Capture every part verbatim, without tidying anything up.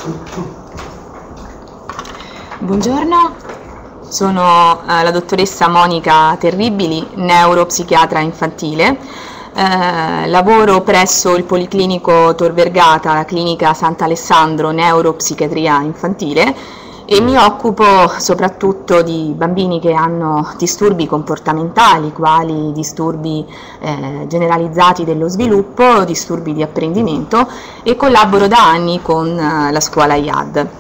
Buongiorno, sono eh, la dottoressa Monica Terribili, neuropsichiatra infantile. Eh, lavoro presso il Policlinico Tor Vergata, la clinica Sant'Alessandro, neuropsichiatria infantile, e mi occupo soprattutto di bambini che hanno disturbi comportamentali, quali disturbi eh, generalizzati dello sviluppo, disturbi di apprendimento, e collaboro da anni con eh, la scuola I A D.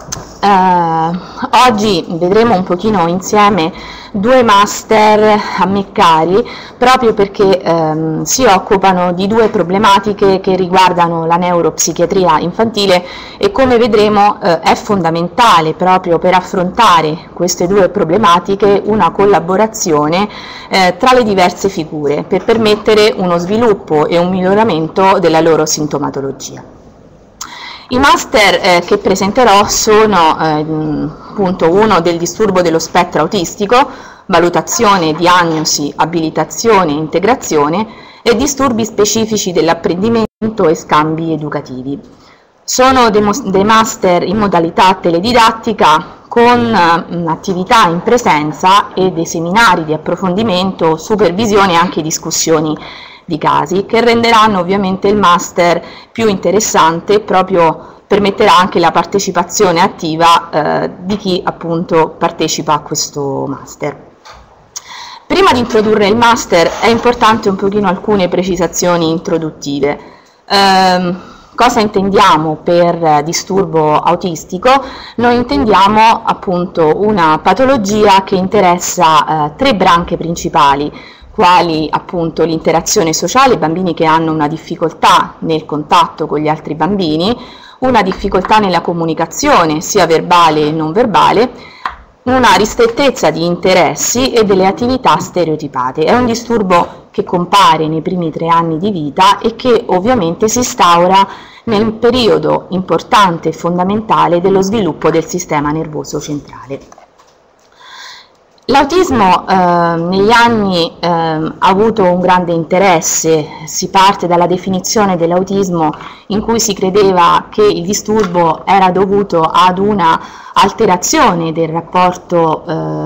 Uh, oggi vedremo un pochino insieme due master a me cari, proprio perché um, si occupano di due problematiche che riguardano la neuropsichiatria infantile, e come vedremo uh, è fondamentale proprio per affrontare queste due problematiche una collaborazione uh, tra le diverse figure per permettere uno sviluppo e un miglioramento della loro sintomatologia. I master eh, che presenterò sono eh, punto uno del disturbo dello spettro autistico, valutazione, diagnosi, abilitazione, integrazione, e disturbi specifici dell'apprendimento e scambi educativi. Sono dei, dei master in modalità teledidattica con eh, attività in presenza e dei seminari di approfondimento, supervisione e anche discussioni di casi, che renderanno ovviamente il master più interessante, proprio permetterà anche la partecipazione attiva eh, di chi appunto partecipa a questo master. Prima di introdurre il master è importante un pochino alcune precisazioni introduttive. Eh, cosa intendiamo per disturbo autistico? Noi intendiamo appunto una patologia che interessa eh, tre branche principali, quali appunto l'interazione sociale, bambini che hanno una difficoltà nel contatto con gli altri bambini, una difficoltà nella comunicazione sia verbale che non verbale, una ristrettezza di interessi e delle attività stereotipate. È un disturbo che compare nei primi tre anni di vita e che ovviamente si instaura nel periodo importante e fondamentale dello sviluppo del sistema nervoso centrale. L'autismo eh, negli anni eh, ha avuto un grande interesse. Si parte dalla definizione dell'autismo in cui si credeva che il disturbo era dovuto ad una alterazione del rapporto,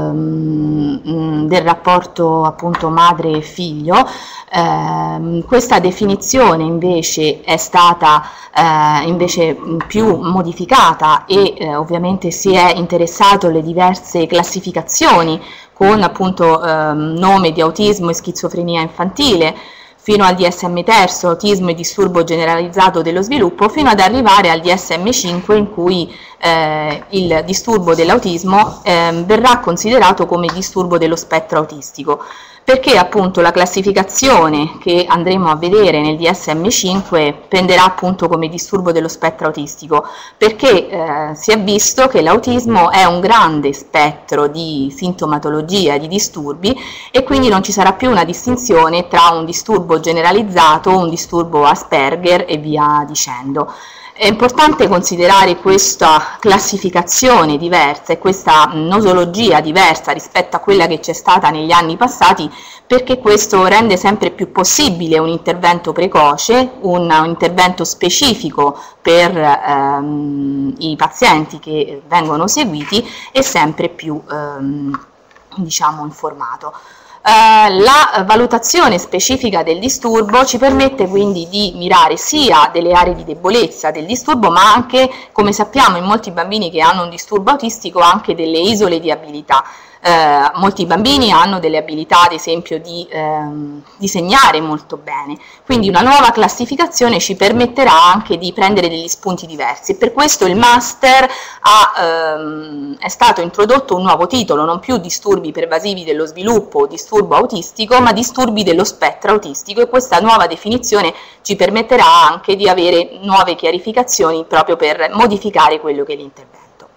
ehm, del rapporto appunto madre e figlio. Eh, questa definizione invece è stata eh, invece più modificata e eh, ovviamente si è interessato alle diverse classificazioni con appunto eh, nome di autismo e schizofrenia infantile, fino al D S M terzo, autismo e disturbo generalizzato dello sviluppo, fino ad arrivare al D S M cinque, in cui eh, il disturbo dell'autismo eh, verrà considerato come disturbo dello spettro autistico, perché appunto la classificazione che andremo a vedere nel D S M cinque prenderà appunto come disturbo dello spettro autistico, perché eh, si è visto che l'autismo è un grande spettro di sintomatologia, di disturbi, e quindi non ci sarà più una distinzione tra un disturbo generalizzato, un disturbo Asperger e via dicendo. È importante considerare questa classificazione diversa e questa nosologia diversa rispetto a quella che c'è stata negli anni passati, perché questo rende sempre più possibile un intervento precoce, un, un intervento specifico per ehm, i pazienti che vengono seguiti, e sempre più ehm, diciamo informato. Uh, la valutazione specifica del disturbo ci permette quindi di mirare sia delle aree di debolezza del disturbo, ma anche, come sappiamo, in molti bambini che hanno un disturbo autistico, anche delle isole di abilità. Eh, molti bambini hanno delle abilità, ad esempio, di ehm, disegnare molto bene, quindi una nuova classificazione ci permetterà anche di prendere degli spunti diversi. Per questo il master ha, ehm, è stato introdotto un nuovo titolo, non più disturbi pervasivi dello sviluppo o disturbo autistico, ma disturbi dello spettro autistico, e questa nuova definizione ci permetterà anche di avere nuove chiarificazioni proprio per modificare quello che è l'intervento.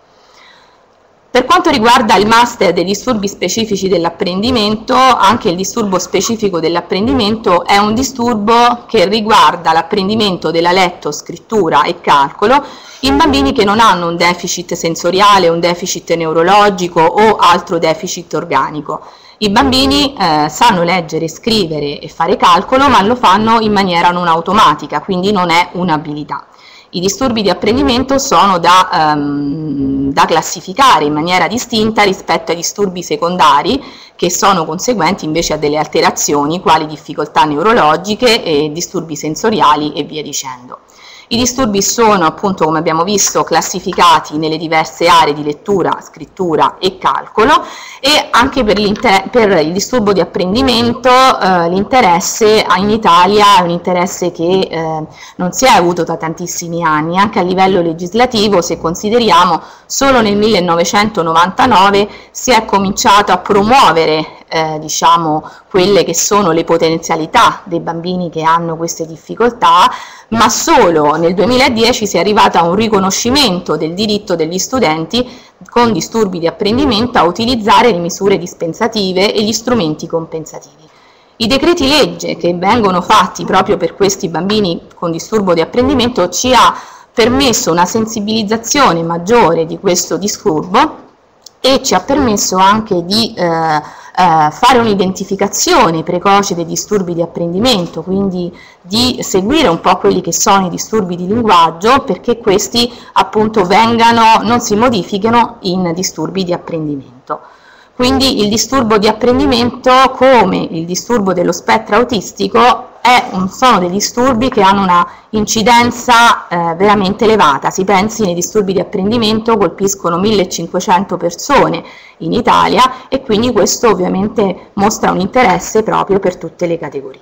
Per quanto riguarda il master dei disturbi specifici dell'apprendimento, anche il disturbo specifico dell'apprendimento è un disturbo che riguarda l'apprendimento della letto-scrittura e calcolo in bambini che non hanno un deficit sensoriale, un deficit neurologico o altro deficit organico. I bambini eh, sanno leggere, scrivere e fare calcolo, ma lo fanno in maniera non automatica, quindi non è un'abilità. I disturbi di apprendimento sono da, um, da classificare in maniera distinta rispetto ai disturbi secondari, che sono conseguenti invece a delle alterazioni quali difficoltà neurologiche e disturbi sensoriali e via dicendo. I disturbi sono, appunto, come abbiamo visto, classificati nelle diverse aree di lettura, scrittura e calcolo, e anche per, per il disturbo di apprendimento eh, l'interesse in Italia è un interesse che eh, non si è avuto da tantissimi anni, anche a livello legislativo. Se consideriamo, solo nel millenovecentonovantanove si è cominciato a promuovere Eh, diciamo quelle che sono le potenzialità dei bambini che hanno queste difficoltà, ma solo nel duemiladieci si è arrivato a un riconoscimento del diritto degli studenti con disturbi di apprendimento a utilizzare le misure dispensative e gli strumenti compensativi. I decreti legge che vengono fatti proprio per questi bambini con disturbo di apprendimento ci ha permesso una sensibilizzazione maggiore di questo disturbo e ci ha permesso anche di eh, Uh, fare un'identificazione precoce dei disturbi di apprendimento, quindi di seguire un po' quelli che sono i disturbi di linguaggio, perché questi appunto vengano, non si modifichino in disturbi di apprendimento. Quindi il disturbo di apprendimento, come il disturbo dello spettro autistico, è un, sono dei disturbi che hanno una incidenza eh, veramente elevata. Si pensi, nei disturbi di apprendimento colpiscono millecinquecento persone in Italia, e quindi questo ovviamente mostra un interesse proprio per tutte le categorie.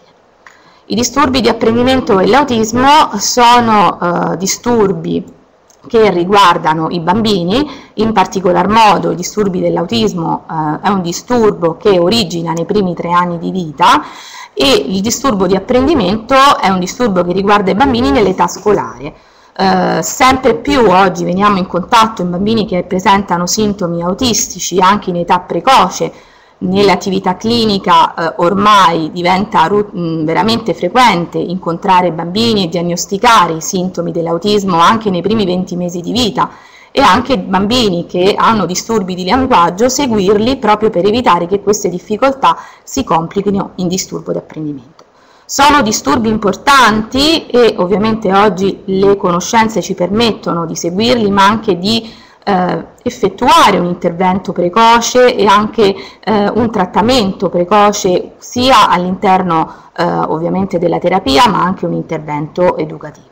I disturbi di apprendimento e l'autismo sono eh, disturbi che riguardano i bambini, in particolar modo i disturbi dell'autismo eh, è un disturbo che origina nei primi tre anni di vita, e il disturbo di apprendimento è un disturbo che riguarda i bambini nell'età scolare. Eh, sempre più oggi veniamo in contatto in bambini che presentano sintomi autistici anche in età precoce. Nell'attività clinica eh, ormai diventa mh, veramente frequente incontrare bambini e diagnosticare i sintomi dell'autismo anche nei primi venti mesi di vita, e anche bambini che hanno disturbi di linguaggio seguirli proprio per evitare che queste difficoltà si complichino in disturbo di apprendimento. Sono disturbi importanti e ovviamente oggi le conoscenze ci permettono di seguirli, ma anche di eh, effettuare un intervento precoce e anche eh, un trattamento precoce sia all'interno eh, ovviamente della terapia, ma anche un intervento educativo.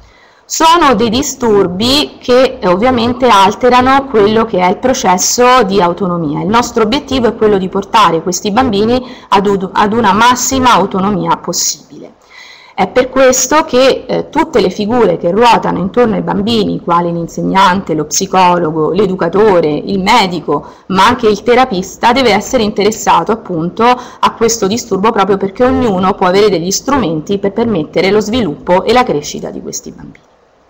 Sono dei disturbi che eh, ovviamente alterano quello che è il processo di autonomia. Il nostro obiettivo è quello di portare questi bambini ad, ad una massima autonomia possibile. È per questo che eh, tutte le figure che ruotano intorno ai bambini, quali l'insegnante, lo psicologo, l'educatore, il medico, ma anche il terapista, deve essere interessato appunto a questo disturbo, proprio perché ognuno può avere degli strumenti per permettere lo sviluppo e la crescita di questi bambini.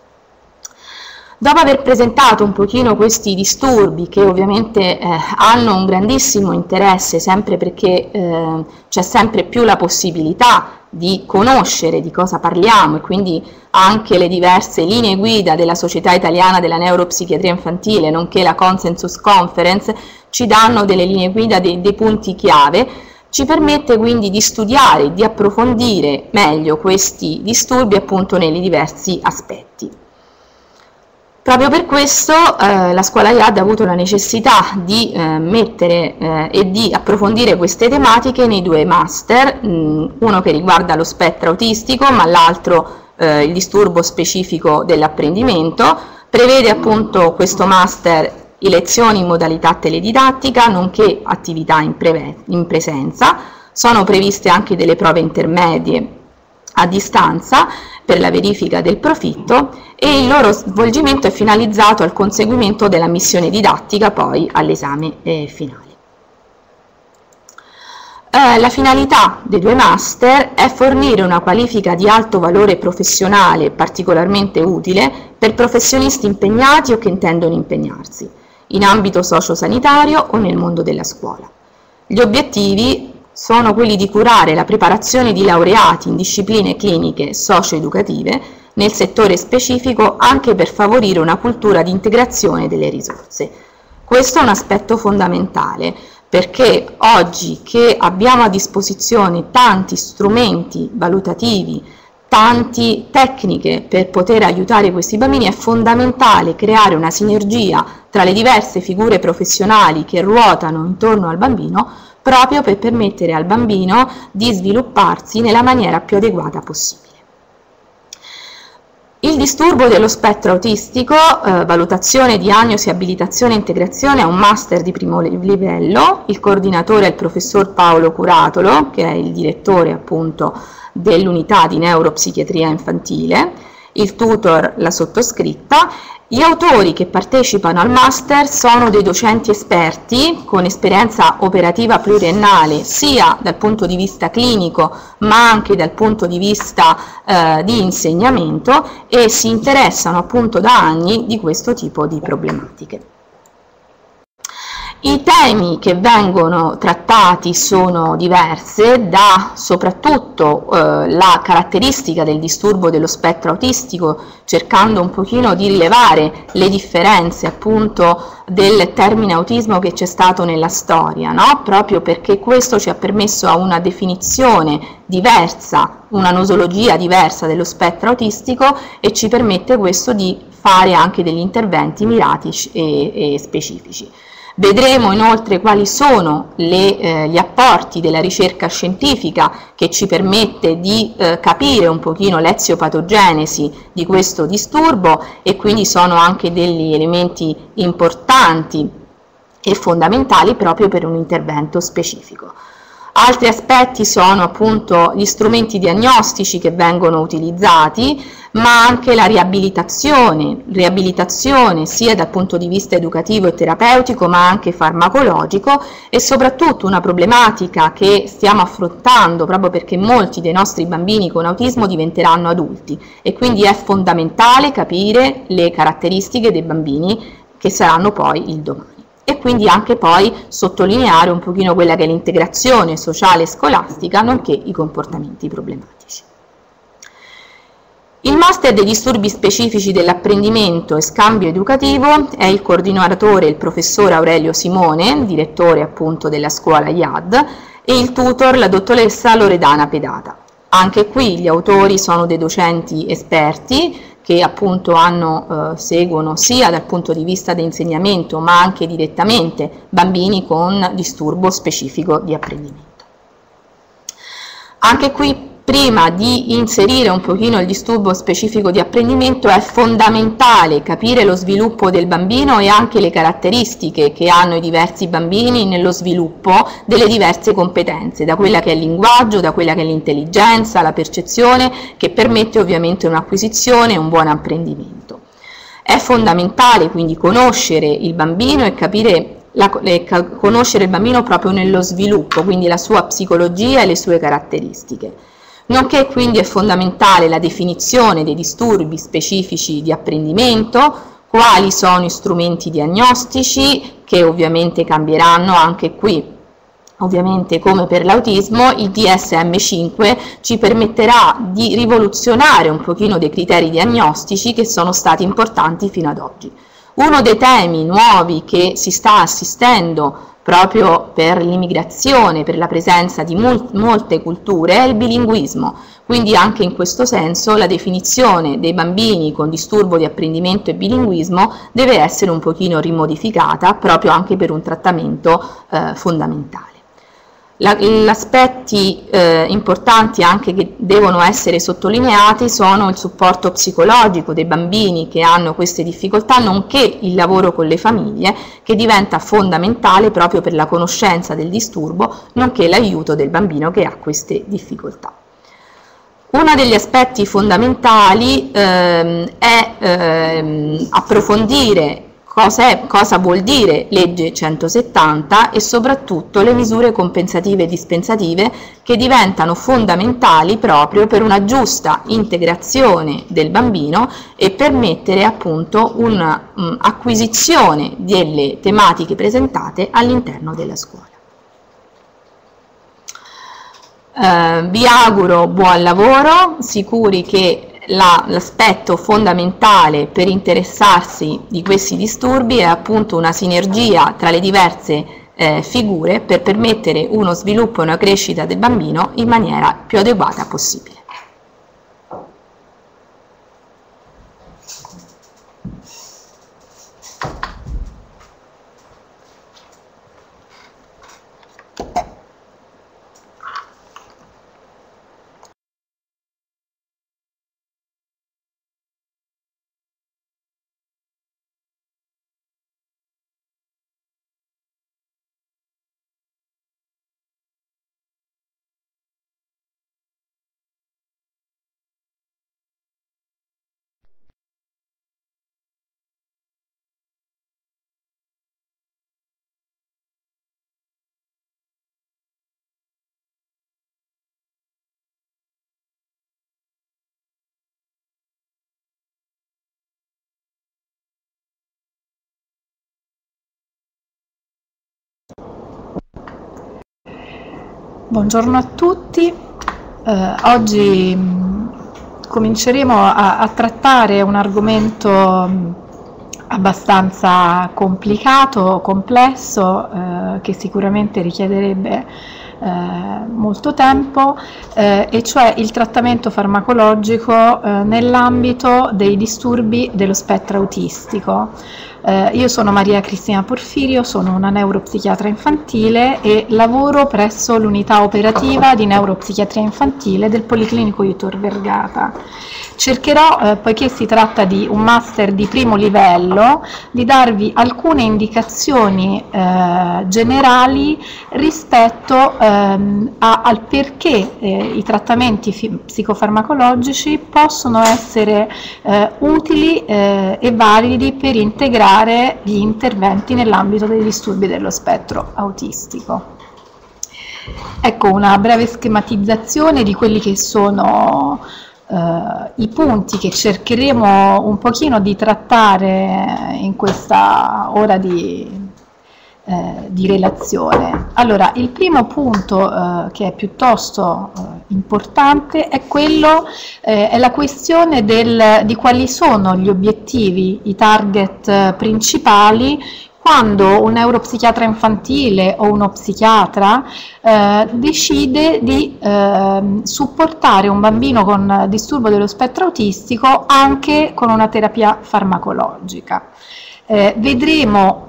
Dopo aver presentato un pochino questi disturbi, che ovviamente eh, hanno un grandissimo interesse, sempre perché eh, c'è sempre più la possibilità di conoscere di cosa parliamo, e quindi anche le diverse linee guida della Società Italiana della Neuropsichiatria Infantile, nonché la Consensus Conference, ci danno delle linee guida, dei, dei punti chiave, ci permette quindi di studiare, di approfondire meglio questi disturbi appunto nei diversi aspetti. Proprio per questo eh, la scuola I A D ha avuto la necessità di eh, mettere eh, e di approfondire queste tematiche nei due master, mh, uno che riguarda lo spettro autistico, ma l'altro eh, il disturbo specifico dell'apprendimento. Prevede appunto questo master i lezioni in modalità teledidattica, nonché attività in, in presenza. Sono previste anche delle prove intermedie a distanza per la verifica del profitto, e il loro svolgimento è finalizzato al conseguimento della missione didattica, poi all'esame eh, finale. Eh, la finalità dei due master è fornire una qualifica di alto valore professionale particolarmente utile per professionisti impegnati o che intendono impegnarsi in ambito sociosanitario o nel mondo della scuola. Gli obiettivi sono quelli di curare la preparazione di laureati in discipline cliniche socio-educative nel settore specifico, anche per favorire una cultura di integrazione delle risorse. Questo è un aspetto fondamentale, perché oggi che abbiamo a disposizione tanti strumenti valutativi, tante tecniche per poter aiutare questi bambini. È fondamentale creare una sinergia tra le diverse figure professionali che ruotano intorno al bambino, proprio per permettere al bambino di svilupparsi nella maniera più adeguata possibile. Il disturbo dello spettro autistico, eh, valutazione, diagnosi, abilitazione e integrazione, è un master di primo livello. Il coordinatore è il professor Paolo Curatolo, che è il direttore appunto dell'unità di neuropsichiatria infantile, il tutor la sottoscritta. Gli autori che partecipano al master sono dei docenti esperti con esperienza operativa pluriennale sia dal punto di vista clinico ma anche dal punto di vista eh, di insegnamento, e si interessano appunto da anni di questo tipo di problematiche. I temi che vengono trattati sono diversi, da soprattutto eh, la caratteristica del disturbo dello spettro autistico, cercando un pochino di rilevare le differenze appunto del termine autismo che c'è stato nella storia, no? Proprio perché questo ci ha permesso a una definizione diversa, una nosologia diversa dello spettro autistico, e ci permette questo di fare anche degli interventi mirati e, e specifici. Vedremo inoltre quali sono le, eh, gli apporti della ricerca scientifica che ci permette di eh, capire un pochino l'eziopatogenesi di questo disturbo, e quindi sono anche degli elementi importanti e fondamentali proprio per un intervento specifico. Altri aspetti sono appunto gli strumenti diagnostici che vengono utilizzati, ma anche la riabilitazione, riabilitazione sia dal punto di vista educativo e terapeutico ma anche farmacologico, e soprattutto una problematica che stiamo affrontando proprio perché molti dei nostri bambini con autismo diventeranno adulti, e quindi è fondamentale capire le caratteristiche dei bambini che saranno poi il domani. E quindi anche poi sottolineare un pochino quella che è l'integrazione sociale e scolastica, nonché i comportamenti problematici. Il master dei disturbi specifici dell'apprendimento e scambio educativo è il coordinatore il professor Aurelio Simone, direttore appunto della scuola I A D, e il tutor la dottoressa Loredana Pedata. Anche qui gli autori sono dei docenti esperti che appunto hanno, eh, seguono sia dal punto di vista dell'insegnamento ma anche direttamente bambini con disturbo specifico di apprendimento. Anche qui, prima di inserire un pochino il disturbo specifico di apprendimento, è fondamentale capire lo sviluppo del bambino e anche le caratteristiche che hanno i diversi bambini nello sviluppo delle diverse competenze, da quella che è il linguaggio, da quella che è l'intelligenza, la percezione, che permette ovviamente un'acquisizione e un buon apprendimento. È fondamentale quindi conoscere il bambino e capire La, le, conoscere il bambino proprio nello sviluppo, quindi la sua psicologia e le sue caratteristiche. Nonché quindi è fondamentale la definizione dei disturbi specifici di apprendimento, quali sono gli strumenti diagnostici che ovviamente cambieranno anche qui. Ovviamente come per l'autismo il D S M cinque ci permetterà di rivoluzionare un pochino dei criteri diagnostici che sono stati importanti fino ad oggi. Uno dei temi nuovi che si sta assistendo proprio per l'immigrazione, per la presenza di mol- molte culture, è il bilinguismo. Quindi anche in questo senso la definizione dei bambini con disturbo di apprendimento e bilinguismo deve essere un pochino rimodificata proprio anche per un trattamento eh, fondamentale. Gli aspetti eh, importanti anche che devono essere sottolineati sono il supporto psicologico dei bambini che hanno queste difficoltà, nonché il lavoro con le famiglie, che diventa fondamentale proprio per la conoscenza del disturbo, nonché l'aiuto del bambino che ha queste difficoltà. Uno degli aspetti fondamentali ehm, è ehm, approfondire Cosa, è, cosa vuol dire legge centosettanta e soprattutto le misure compensative e dispensative che diventano fondamentali proprio per una giusta integrazione del bambino e permettere appunto un'acquisizione delle tematiche presentate all'interno della scuola. Eh, vi auguro buon lavoro, sicuri che l'aspetto fondamentale per interessarsi di questi disturbi è appunto una sinergia tra le diverse eh, figure per permettere uno sviluppo e una crescita del bambino in maniera più adeguata possibile. Buongiorno a tutti, eh, oggi mh, cominceremo a, a trattare un argomento mh, abbastanza complicato, complesso, eh, che sicuramente richiederebbe eh, molto tempo, eh, e cioè il trattamento farmacologico eh, nell'ambito dei disturbi dello spettro autistico. Eh, io sono Maria Cristina Porfirio, sono una neuropsichiatra infantile e lavoro presso l'unità operativa di neuropsichiatria infantile del Policlinico di Tor Vergata. Cercherò, eh, poiché si tratta di un master di primo livello, di darvi alcune indicazioni eh, generali rispetto ehm, a, al perché eh, i trattamenti psicofarmacologici possono essere eh, utili eh, e validi per integrare gli interventi nell'ambito dei disturbi dello spettro autistico. Ecco una breve schematizzazione di quelli che sono Uh, i punti che cercheremo un pochino di trattare in questa ora di, eh, di relazione. Allora, il primo punto uh, che è piuttosto uh, importante è quello, eh, è la questione del, di quali sono gli obiettivi, i target uh, principali quando un neuropsichiatra infantile o uno psichiatra eh, decide di eh, supportare un bambino con disturbo dello spettro autistico anche con una terapia farmacologica. Eh, vedremo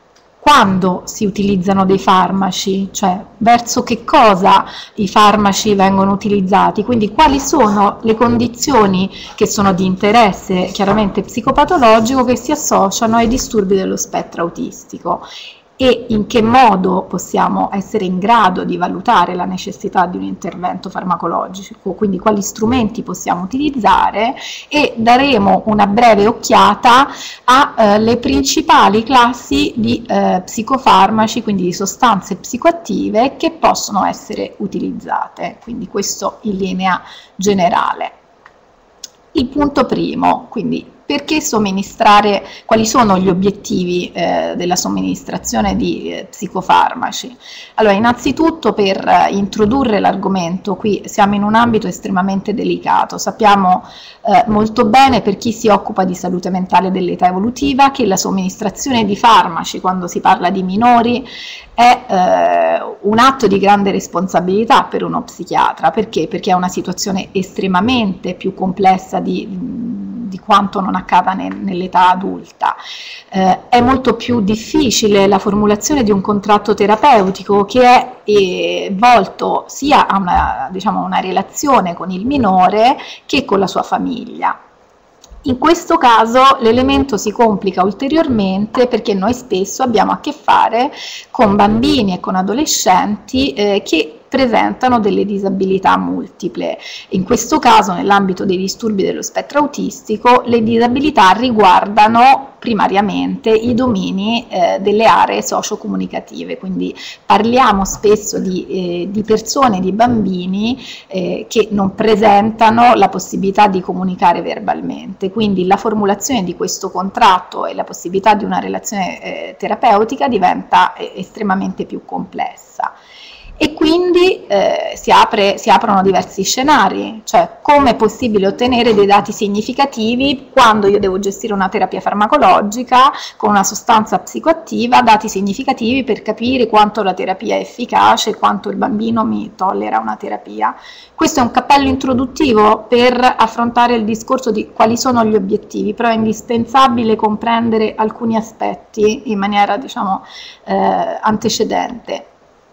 quando si utilizzano dei farmaci, cioè verso che cosa i farmaci vengono utilizzati, quindi quali sono le condizioni che sono di interesse chiaramente psicopatologico che si associano ai disturbi dello spettro autistico e in che modo possiamo essere in grado di valutare la necessità di un intervento farmacologico, quindi quali strumenti possiamo utilizzare, e daremo una breve occhiata alle eh, principali classi di eh, psicofarmaci, quindi di sostanze psicoattive che possono essere utilizzate, quindi questo in linea generale. Il punto primo, quindi perché somministrare, quali sono gli obiettivi eh, della somministrazione di eh, psicofarmaci? Allora, innanzitutto per eh, introdurre l'argomento, qui siamo in un ambito estremamente delicato, sappiamo eh, molto bene per chi si occupa di salute mentale dell'età evolutiva che la somministrazione di farmaci quando si parla di minori è eh, un atto di grande responsabilità per uno psichiatra. Perché? Perché è una situazione estremamente più complessa di, di quanto non accada ne, nell'età adulta. Eh, è molto più difficile la formulazione di un contratto terapeutico che è eh, volto sia a una, diciamo, una relazione con il minore che con la sua famiglia. In questo caso l'elemento si complica ulteriormente perché noi spesso abbiamo a che fare con bambini e con adolescenti eh, che presentano delle disabilità multiple. In questo caso, nell'ambito dei disturbi dello spettro autistico, le disabilità riguardano primariamente i domini eh, delle aree socio-comunicative, quindi parliamo spesso di, eh, di persone, di bambini eh, che non presentano la possibilità di comunicare verbalmente, quindi la formulazione di questo contratto e la possibilità di una relazione eh, terapeutica diventa eh, estremamente più complessa. E quindi eh, si, apre, si aprono diversi scenari, cioè come è possibile ottenere dei dati significativi quando io devo gestire una terapia farmacologica con una sostanza psicoattiva, dati significativi per capire quanto la terapia è efficace, quanto il bambino mi tollera una terapia. Questo è un cappello introduttivo per affrontare il discorso di quali sono gli obiettivi, però è indispensabile comprendere alcuni aspetti in maniera, diciamo, eh, antecedente.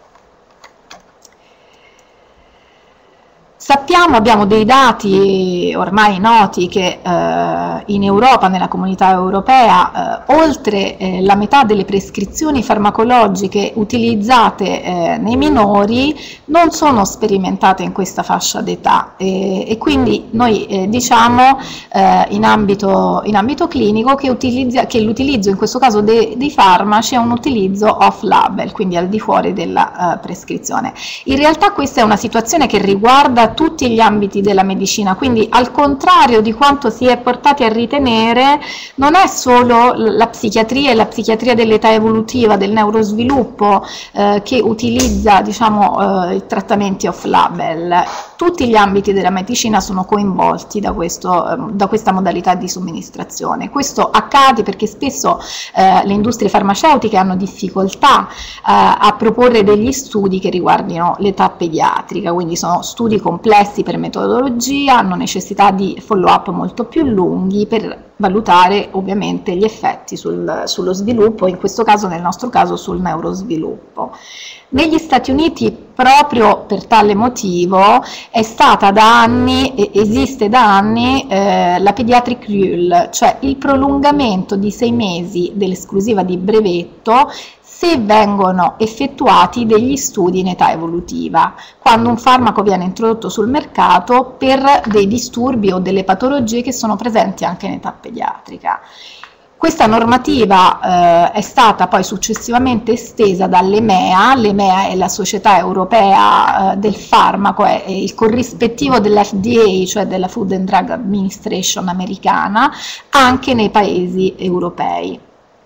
Sappiamo, abbiamo dei dati ormai noti che eh, in Europa, nella comunità europea, eh, oltre eh, la metà delle prescrizioni farmacologiche utilizzate eh, nei minori non sono sperimentate in questa fascia d'età e, e quindi noi eh, diciamo eh, in, ambito, in ambito clinico che, che l'utilizzo in questo caso de, dei farmaci è un utilizzo off-label, quindi al di fuori della uh, prescrizione. In realtà questa è una situazione che riguarda tutti gli ambiti della medicina, quindi al contrario di quanto si è portati a ritenere, non è solo la psichiatria e la psichiatria dell'età evolutiva, del neurosviluppo, eh, che utilizza, diciamo, eh, i trattamenti off-label. Tutti gli ambiti della medicina sono coinvolti da, questo, eh, da questa modalità di somministrazione. Questo accade perché spesso eh, le industrie farmaceutiche hanno difficoltà eh, a proporre degli studi che riguardino l'età pediatrica, quindi sono studi complessi per metodologia, hanno necessità di follow-up molto più lunghi per valutare ovviamente gli effetti sul, sullo sviluppo, in questo caso, nel nostro caso, sul neurosviluppo. Negli Stati Uniti, proprio per tale motivo, è stata da anni, esiste da anni, eh, la pediatric rule, cioè il prolungamento di sei mesi dell'esclusiva di brevetto se vengono effettuati degli studi in età evolutiva, quando un farmaco viene introdotto sul mercato per dei disturbi o delle patologie che sono presenti anche in età pediatrica. Questa normativa eh, è stata poi successivamente estesa dall'E M E A, l'E M E A è la Società Europea eh, del Farmaco, è, è il corrispettivo dell'F D A, cioè della Food and Drug Administration americana, anche nei paesi europei.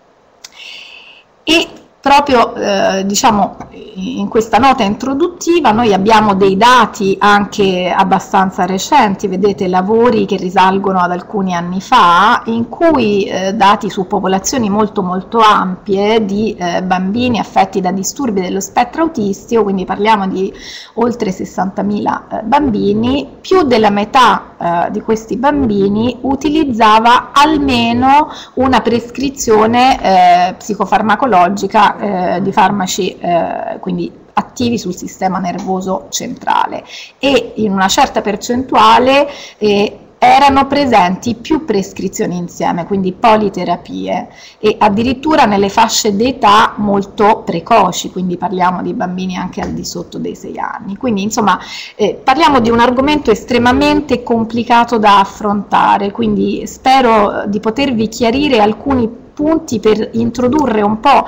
E proprio eh, diciamo, in questa nota introduttiva noi abbiamo dei dati anche abbastanza recenti, vedete lavori che risalgono ad alcuni anni fa, in cui eh, dati su popolazioni molto molto ampie di eh, bambini affetti da disturbi dello spettro autistico, quindi parliamo di oltre sessantamila eh, bambini, più della metà eh, di questi bambini utilizzava almeno una prescrizione eh, psicofarmacologica Eh, di farmaci eh, quindi attivi sul sistema nervoso centrale, e in una certa percentuale eh, erano presenti più prescrizioni insieme, quindi politerapie, e addirittura nelle fasce d'età molto precoci, quindi parliamo di bambini anche al di sotto dei sei anni. Quindi insomma eh, parliamo di un argomento estremamente complicato da affrontare, quindi spero di potervi chiarire alcuni punti per introdurre un po'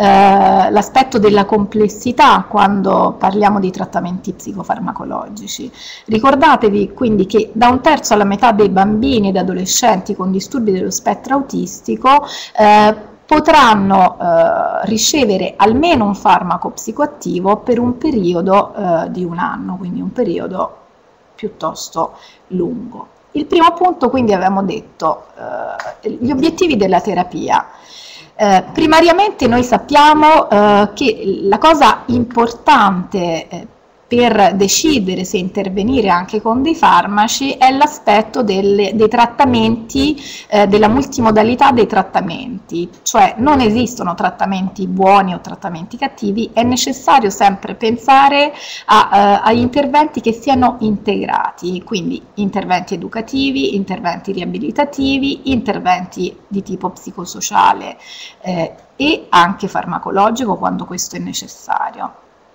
eh, l'aspetto della complessità quando parliamo di trattamenti psicofarmacologici. Ricordatevi quindi che da un terzo alla metà dei bambini ed adolescenti con disturbi dello spettro autistico eh, potranno eh, ricevere almeno un farmaco psicoattivo per un periodo eh, di un anno, quindi un periodo piuttosto lungo. Il primo punto, quindi, avevamo detto eh, gli obiettivi della terapia. Eh, primariamente noi sappiamo eh, che la cosa importante eh, per decidere se intervenire anche con dei farmaci è l'aspetto dei trattamenti, eh, della multimodalità dei trattamenti, cioè non esistono trattamenti buoni o trattamenti cattivi, è necessario sempre pensare a, eh, agli interventi che siano integrati, quindi interventi educativi, interventi riabilitativi, interventi di tipo psicosociale eh, e anche farmacologico quando questo è necessario.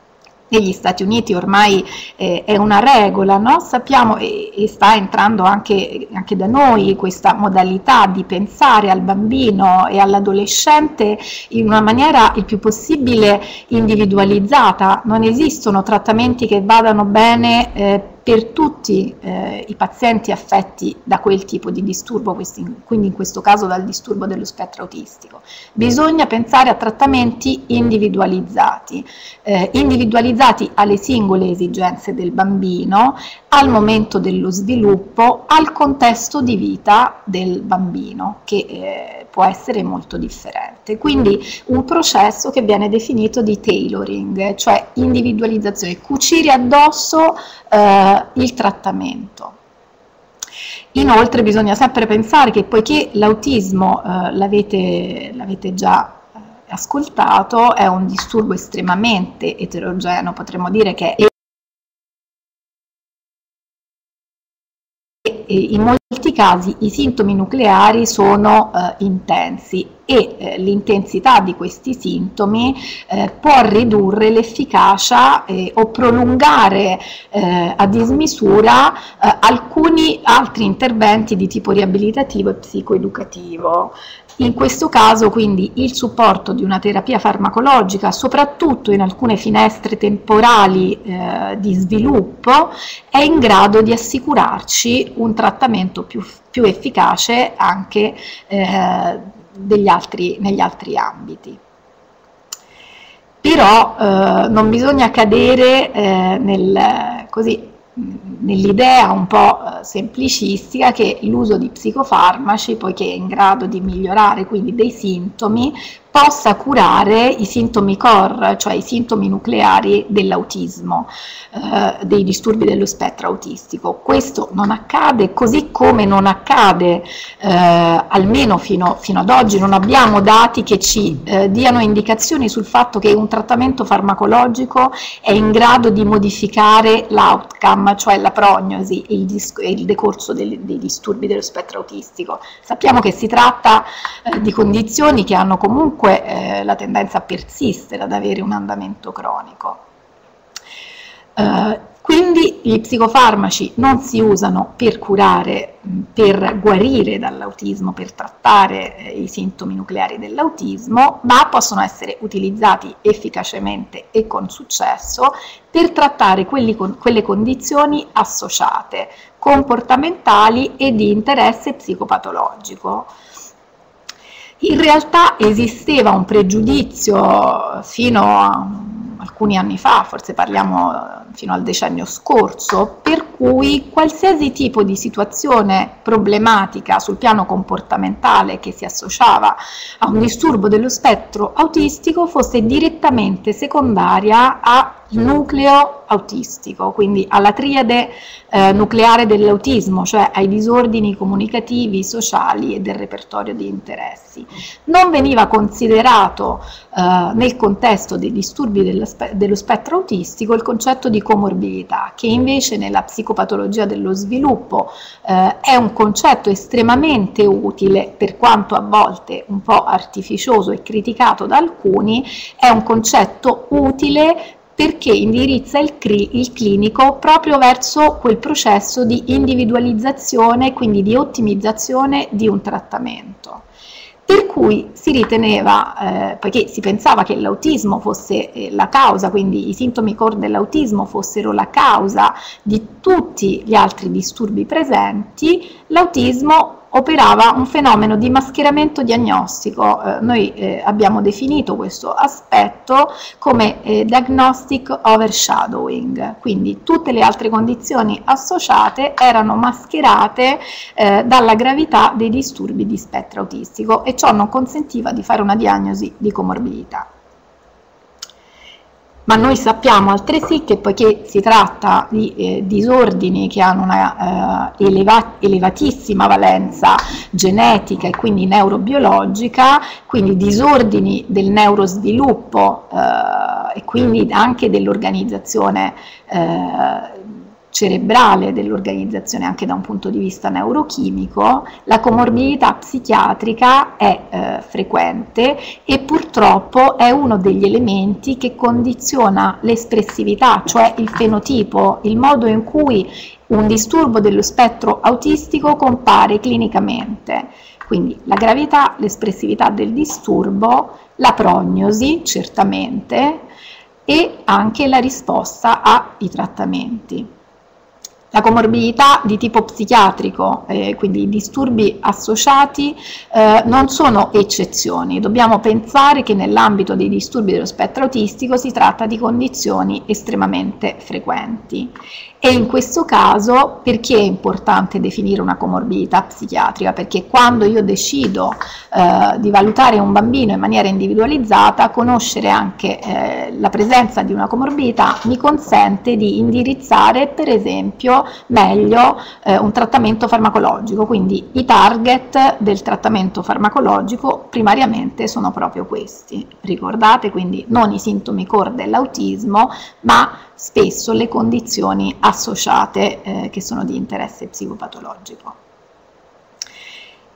Negli Stati Uniti ormai eh, è una regola, no? Sappiamo e, e sta entrando anche, anche da noi questa modalità di pensare al bambino e all'adolescente in una maniera il più possibile individualizzata. Non esistono trattamenti che vadano bene eh, per tutti eh, i pazienti affetti da quel tipo di disturbo, questi, quindi in questo caso dal disturbo dello spettro autistico. Bisogna pensare a trattamenti individualizzati, eh, individualizzati alle singole esigenze del bambino, al momento dello sviluppo, al contesto di vita del bambino, che eh, può essere molto differente. Quindi un processo che viene definito di tailoring, cioè individualizzazione, cucire addosso eh, il trattamento. Inoltre bisogna sempre pensare che, poiché l'autismo, eh, l'avete l'avete già eh, ascoltato, è un disturbo estremamente eterogeneo, potremmo dire che è in molti molti casi i sintomi nucleari sono eh, intensi e eh, l'intensità di questi sintomi eh, può ridurre l'efficacia eh, o prolungare eh, a dismisura eh, alcuni altri interventi di tipo riabilitativo e psicoeducativo. In questo caso quindi il supporto di una terapia farmacologica, soprattutto in alcune finestre temporali eh, di sviluppo, è in grado di assicurarci un trattamento più, più efficace anche eh, degli altri, negli altri ambiti. Però eh, non bisogna cadere eh, nel, così, nell'idea un po' semplicistica che l'uso di psicofarmaci, poiché è in grado di migliorare quindi dei sintomi, possa curare i sintomi core, cioè i sintomi nucleari dell'autismo, eh, dei disturbi dello spettro autistico. Questo non accade, così come non accade, eh, almeno fino, fino ad oggi, non abbiamo dati che ci eh, diano indicazioni sul fatto che un trattamento farmacologico è in grado di modificare l'outcome, cioè la prognosi e il, il decorso dei, dei disturbi dello spettro autistico. Sappiamo che si tratta eh, di condizioni che hanno comunque Eh, la tendenza a persistere, ad avere un andamento cronico. Eh, quindi gli psicofarmaci non si usano per curare, per guarire dall'autismo, per trattare eh, i sintomi nucleari dell'autismo, ma possono essere utilizzati efficacemente e con successo per trattare quelli, quelle condizioni associate, comportamentali e di interesse psicopatologico. In realtà esisteva un pregiudizio fino a alcuni anni fa, forse parliamo fino al decennio scorso, per cui qualsiasi tipo di situazione problematica sul piano comportamentale che si associava a un disturbo dello spettro autistico fosse direttamente secondaria al nucleo autistico, quindi alla triade eh, nucleare dell'autismo, cioè ai disordini comunicativi, sociali e del repertorio di interessi. Non veniva considerato eh, nel contesto dei disturbi dello, spe dello spettro autistico il concetto di comorbidità, che invece nella psicopatologia dello sviluppo eh, è un concetto estremamente utile, per quanto a volte un po' artificioso e criticato da alcuni, è un concetto utile perché indirizza il, il clinico proprio verso quel processo di individualizzazione, quindi di ottimizzazione di un trattamento. Per cui si riteneva, eh, poiché si pensava che l'autismo fosse eh, la causa, quindi i sintomi core dell'autismo fossero la causa di tutti gli altri disturbi presenti, l'autismo operava un fenomeno di mascheramento diagnostico. Eh, noi eh, abbiamo definito questo aspetto come eh, diagnostic overshadowing, quindi tutte le altre condizioni associate erano mascherate eh, dalla gravità dei disturbi di spettro autistico e ciò non consentiva di fare una diagnosi di comorbidità. Ma noi sappiamo altresì che poiché si tratta di eh, disordini che hanno una eh, eleva elevatissima valenza genetica e quindi neurobiologica, quindi disordini del neurosviluppo eh, e quindi anche dell'organizzazione eh, cerebrale, dell'organizzazione anche da un punto di vista neurochimico, la comorbidità psichiatrica è eh, frequente e purtroppo è uno degli elementi che condiziona l'espressività, cioè il fenotipo, il modo in cui un disturbo dello spettro autistico compare clinicamente. Quindi la gravità, l'espressività del disturbo, la prognosi certamente e anche la risposta ai trattamenti. La comorbidità di tipo psichiatrico, eh, quindi i disturbi associati, eh, non sono eccezioni. Dobbiamo pensare che nell'ambito dei disturbi dello spettro autistico si tratta di condizioni estremamente frequenti. E in questo caso perché è importante definire una comorbidità psichiatrica? Perché quando io decido eh, di valutare un bambino in maniera individualizzata, conoscere anche eh, la presenza di una comorbidità mi consente di indirizzare per esempio meglio eh, un trattamento farmacologico, quindi i target del trattamento farmacologico primariamente sono proprio questi. Ricordate, quindi non i sintomi core dell'autismo, ma spesso le condizioni associate eh, che sono di interesse psicopatologico.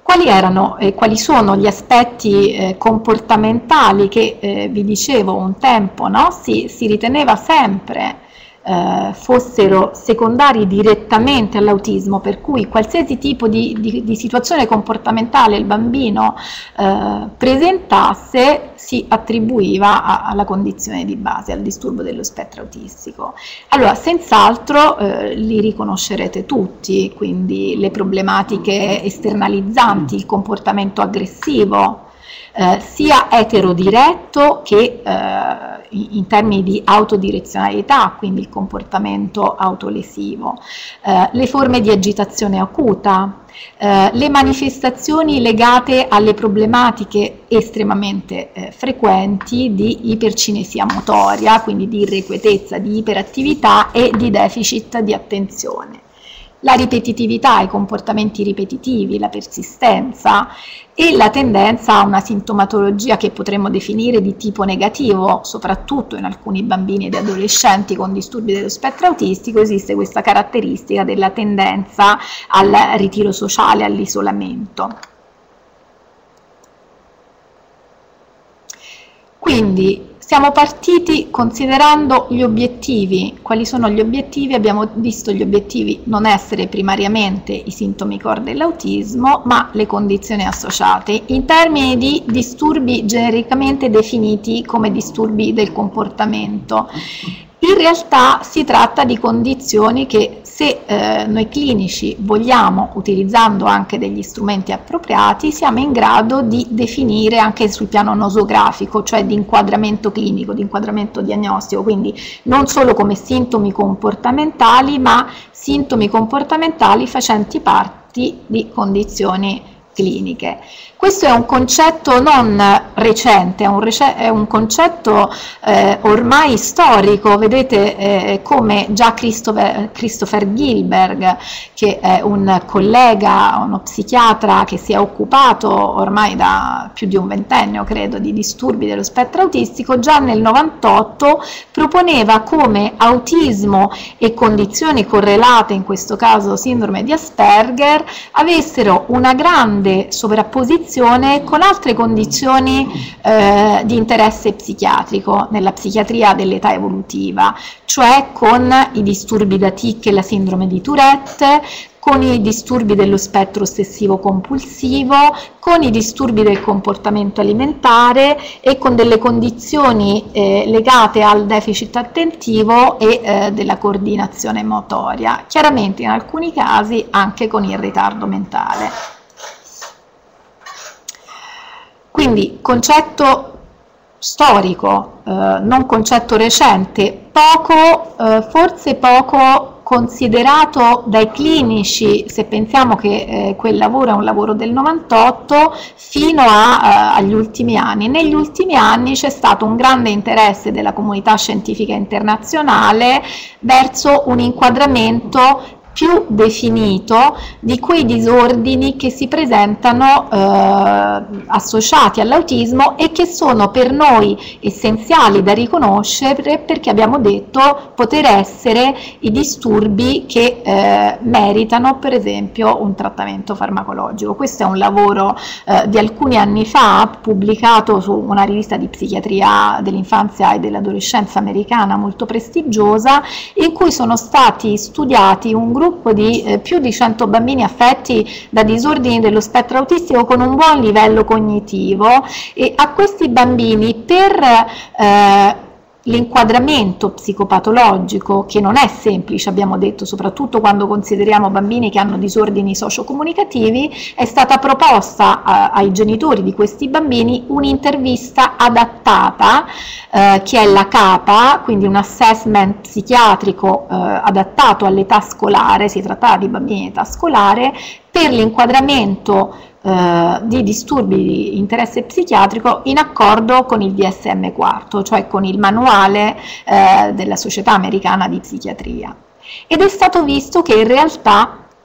Quali erano e quali sono gli aspetti eh, comportamentali che eh, vi dicevo un tempo, no? si, si riteneva sempre eh, fossero secondari direttamente all'autismo, per cui qualsiasi tipo di, di, di situazione comportamentale il bambino eh, presentasse si attribuiva a, alla condizione di base, al disturbo dello spettro autistico. Allora, senz'altro eh, li riconoscerete tutti, quindi le problematiche esternalizzanti, il comportamento aggressivo, eh, sia eterodiretto che eh, in termini di autodirezionalità, quindi il comportamento autolesivo, eh, le forme di agitazione acuta, eh, le manifestazioni legate alle problematiche estremamente eh, frequenti di ipercinesia motoria, quindi di irrequietezza, di iperattività e di deficit di attenzione. La ripetitività, i comportamenti ripetitivi, la persistenza e la tendenza a una sintomatologia che potremmo definire di tipo negativo, soprattutto in alcuni bambini ed adolescenti con disturbi dello spettro autistico. Esiste questa caratteristica della tendenza al ritiro sociale, all'isolamento. Quindi siamo partiti considerando gli obiettivi. Quali sono gli obiettivi? Abbiamo visto gli obiettivi non essere primariamente i sintomi core dell'autismo, ma le condizioni associate, in termini di disturbi genericamente definiti come disturbi del comportamento. In realtà si tratta di condizioni che, se eh, noi clinici vogliamo, utilizzando anche degli strumenti appropriati, siamo in grado di definire anche sul piano nosografico, cioè di inquadramento clinico, di inquadramento diagnostico, quindi non solo come sintomi comportamentali, ma sintomi comportamentali facenti parte di condizioni cliniche. Questo è un concetto non recente, è un, rece è un concetto eh, ormai storico. Vedete eh, come già Christopher, Christopher Gilberg, che è un collega, uno psichiatra che si è occupato ormai da più di un ventennio, credo, di disturbi dello spettro autistico, già nel novantotto proponeva come autismo e condizioni correlate, in questo caso sindrome di Asperger, avessero una grande sovrapposizione con altre condizioni eh, di interesse psichiatrico nella psichiatria dell'età evolutiva, cioè con i disturbi da tic e la sindrome di Tourette, con i disturbi dello spettro ossessivo compulsivo, con i disturbi del comportamento alimentare e con delle condizioni eh, legate al deficit attentivo e eh, della coordinazione motoria, chiaramente in alcuni casi anche con il ritardo mentale. Quindi concetto storico, eh, non concetto recente, poco, eh, forse poco considerato dai clinici, se pensiamo che eh, quel lavoro è un lavoro del novantotto, fino a, eh, agli ultimi anni. Negli ultimi anni c'è stato un grande interesse della comunità scientifica internazionale verso un inquadramento più definito di quei disordini che si presentano eh, associati all'autismo e che sono per noi essenziali da riconoscere, perché abbiamo detto poter essere i disturbi che eh, meritano per esempio un trattamento farmacologico. Questo è un lavoro eh, di alcuni anni fa, pubblicato su una rivista di psichiatria dell'infanzia e dell'adolescenza americana molto prestigiosa, in cui sono stati studiati un gruppo gruppo di eh, più di cento bambini affetti da disordini dello spettro autistico con un buon livello cognitivo, e a questi bambini, per eh, l'inquadramento psicopatologico, che non è semplice, abbiamo detto, soprattutto quando consideriamo bambini che hanno disordini sociocomunicativi, è stata proposta a, ai genitori di questi bambini un'intervista adattata, eh, che è la CAPA, quindi un assessment psichiatrico eh, adattato all'età scolare. Si trattava di bambini in età scolare, per l'inquadramento Uh, di disturbi di interesse psichiatrico in accordo con il D S M quattro, cioè con il manuale uh, della Società Americana di Psichiatria. Ed è stato visto che in realtà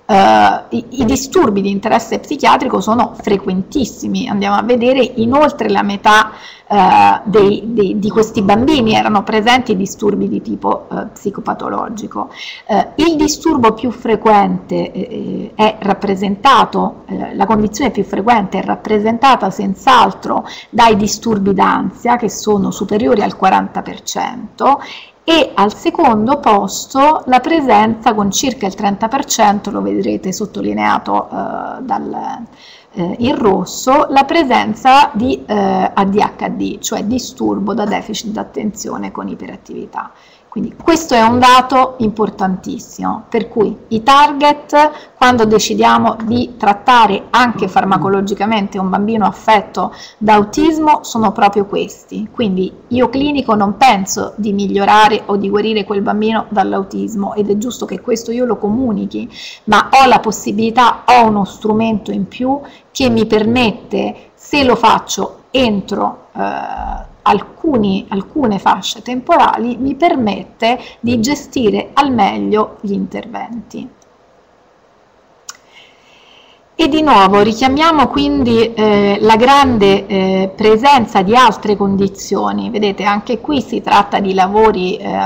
Uh, i, i disturbi di interesse psichiatrico sono frequentissimi, andiamo a vedere inoltre la metà uh, dei, dei, di questi bambini erano presenti disturbi di tipo uh, psicopatologico. Uh, il disturbo più frequente eh, è rappresentato, eh, la condizione più frequente è rappresentata senz'altro dai disturbi d'ansia, che sono superiori al quaranta per cento, e al secondo posto la presenza, con circa il trenta per cento, lo vedrete sottolineato eh, dal, eh, in rosso, la presenza di eh, A D H D, cioè disturbo da deficit d'attenzione con iperattività. Quindi questo è un dato importantissimo, per cui i target, quando decidiamo di trattare anche farmacologicamente un bambino affetto da autismo, sono proprio questi. Quindi io clinico non penso di migliorare o di guarire quel bambino dall'autismo, ed è giusto che questo io lo comunichi, ma ho la possibilità, ho uno strumento in più che mi permette, se lo faccio entro eh, Alcuni, alcune fasce temporali, mi permette di gestire al meglio gli interventi. E di nuovo richiamiamo quindi eh, la grande eh, presenza di altre condizioni. Vedete, anche qui si tratta di lavori, eh,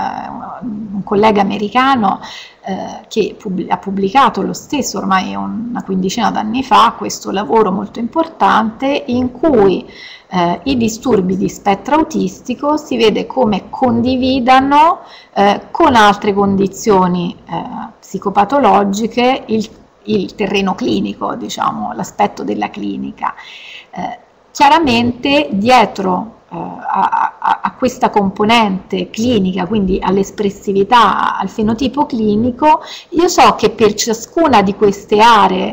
un collega americano eh, che pub- ha pubblicato lo stesso ormai una quindicina d'anni fa questo lavoro molto importante, in cui Eh, i disturbi di spettro autistico si vede come condividano eh, con altre condizioni eh, psicopatologiche il, il terreno clinico, diciamo, l'aspetto della clinica. Eh, chiaramente dietro eh, a, a, a questa componente clinica, quindi all'espressività, al fenotipo clinico, io so che per ciascuna di queste aree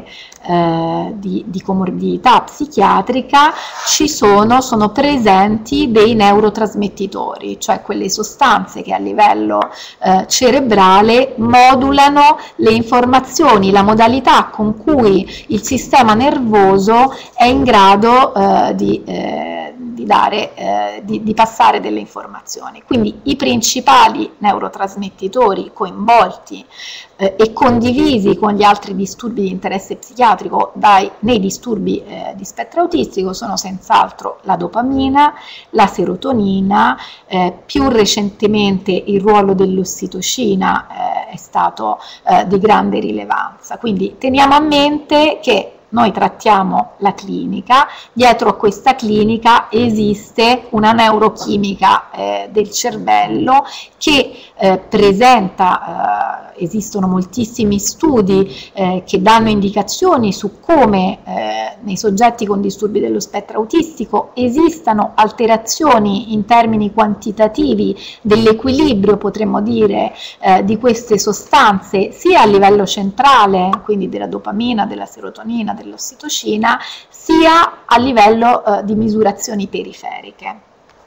Eh, di, di comorbidità psichiatrica ci sono, sono presenti dei neurotrasmettitori, cioè quelle sostanze che a livello eh, cerebrale modulano le informazioni, la modalità con cui il sistema nervoso è in grado eh, di, eh, di, dare, eh, di, di passare delle informazioni. Quindi i principali neurotrasmettitori coinvolti eh, e condivisi con gli altri disturbi di interesse psichiatrico dai, nei disturbi eh, di spettro autistico sono senz'altro la dopamina, la serotonina, eh, più recentemente il ruolo dell'ossitocina eh, è stato eh, di grande rilevanza. Quindi teniamo a mente che noi trattiamo la clinica, dietro a questa clinica esiste una neurochimica eh, del cervello che eh, presenta, eh, esistono moltissimi studi eh, che danno indicazioni su come eh, nei soggetti con disturbi dello spettro autistico esistano alterazioni in termini quantitativi dell'equilibrio, potremmo dire, eh, di queste sostanze, sia a livello centrale, quindi della dopamina, della serotonina, dell'ossitocina, sia a livello eh, di misurazioni periferiche.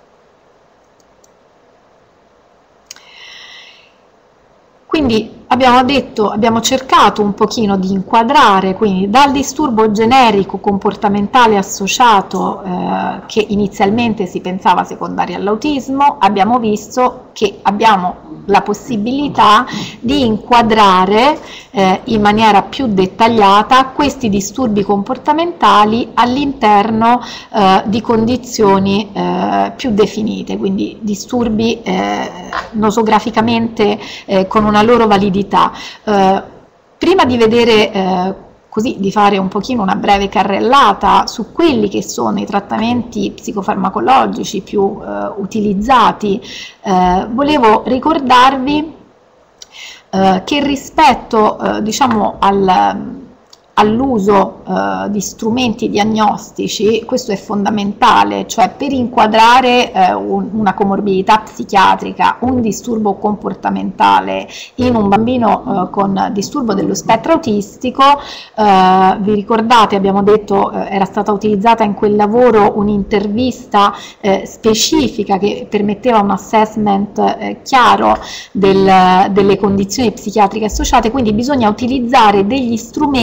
Quindi abbiamo detto, abbiamo cercato un pochino di inquadrare, quindi dal disturbo generico comportamentale associato eh, che inizialmente si pensava secondario all'autismo, abbiamo visto che abbiamo la possibilità di inquadrare eh, in maniera più dettagliata questi disturbi comportamentali all'interno eh, di condizioni eh, più definite, quindi disturbi eh, nosograficamente eh, con una loro validità. Eh, prima di vedere eh, così di fare un pochino una breve carrellata su quelli che sono i trattamenti psicofarmacologici più eh, utilizzati, eh, volevo ricordarvi eh, che rispetto eh, diciamo al all'uso eh, di strumenti diagnostici, questo è fondamentale, cioè per inquadrare eh, un, una comorbidità psichiatrica, un disturbo comportamentale in un bambino eh, con disturbo dello spettro autistico, eh, vi ricordate, abbiamo detto, eh, era stata utilizzata in quel lavoro un'intervista eh, specifica che permetteva un assessment eh, chiaro del, delle condizioni psichiatriche associate, quindi bisogna utilizzare degli strumenti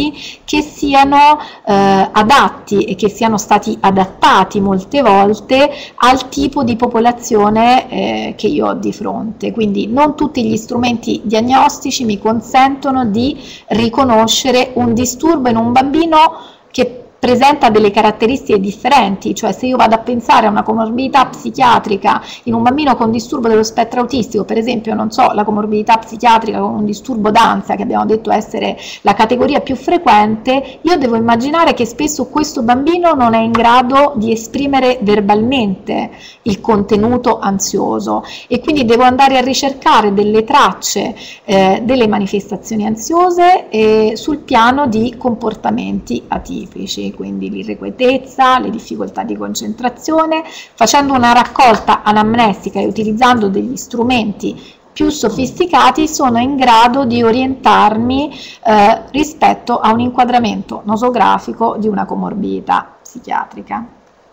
disturbi che siano eh, adatti e che siano stati adattati molte volte al tipo di popolazione eh, che io ho di fronte. Quindi non tutti gli strumenti diagnostici mi consentono di riconoscere un disturbo in un bambino che presenta delle caratteristiche differenti, cioè se io vado a pensare a una comorbidità psichiatrica in un bambino con disturbo dello spettro autistico, per esempio, non so, la comorbidità psichiatrica con un disturbo d'ansia, che abbiamo detto essere la categoria più frequente, io devo immaginare che spesso questo bambino non è in grado di esprimere verbalmente il contenuto ansioso e quindi devo andare a ricercare delle tracce eh, delle manifestazioni ansiose eh, sul piano di comportamenti atipici, quindi l'irrequietezza, le difficoltà di concentrazione, facendo una raccolta anamnestica e utilizzando degli strumenti più sofisticati sono in grado di orientarmi eh, rispetto a un inquadramento nosografico di una comorbidità psichiatrica.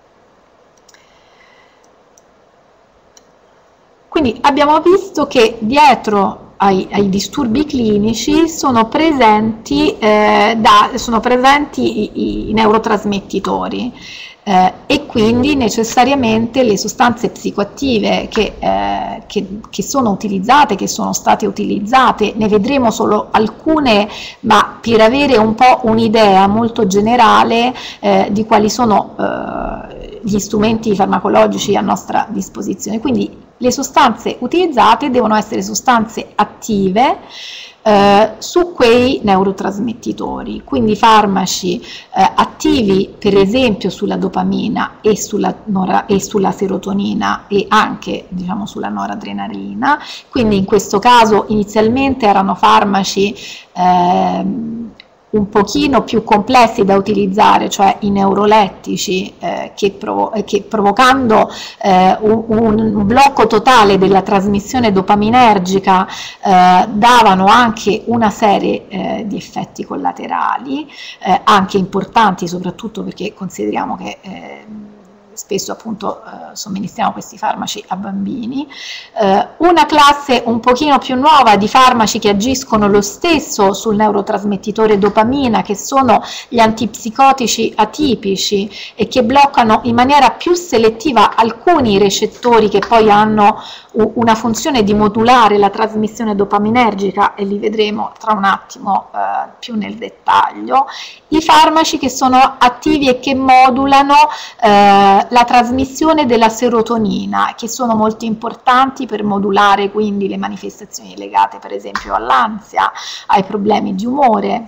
Quindi abbiamo visto che dietro Ai, ai disturbi clinici sono presenti, eh, da, sono presenti i, i neurotrasmettitori eh, e quindi necessariamente le sostanze psicoattive che, eh, che, che sono utilizzate, che sono state utilizzate, ne vedremo solo alcune, ma per avere un po' un'idea molto generale eh, di quali sono eh, gli strumenti farmacologici a nostra disposizione. Quindi le sostanze utilizzate devono essere sostanze attive eh, su quei neurotrasmettitori, quindi farmaci eh, attivi per esempio sulla dopamina e sulla, nora, e sulla serotonina e anche diciamo sulla noradrenalina, quindi in questo caso inizialmente erano farmaci eh, un pochino più complessi da utilizzare, cioè i neurolettici eh, che, provo che provocando eh, un, un blocco totale della trasmissione dopaminergica eh, davano anche una serie eh, di effetti collaterali, eh, anche importanti, soprattutto perché consideriamo che eh, spesso appunto eh, somministriamo questi farmaci a bambini. Eh, una classe un pochino più nuova di farmaci che agiscono lo stesso sul neurotrasmettitore dopamina, che sono gli antipsicotici atipici e che bloccano in maniera più selettiva alcuni recettori che poi hanno una funzione di modulare la trasmissione dopaminergica, e li vedremo tra un attimo eh, più nel dettaglio. I farmaci che sono attivi e che modulano eh, la trasmissione della serotonina, che sono molto importanti per modulare quindi le manifestazioni legate per esempio all'ansia, ai problemi di umore.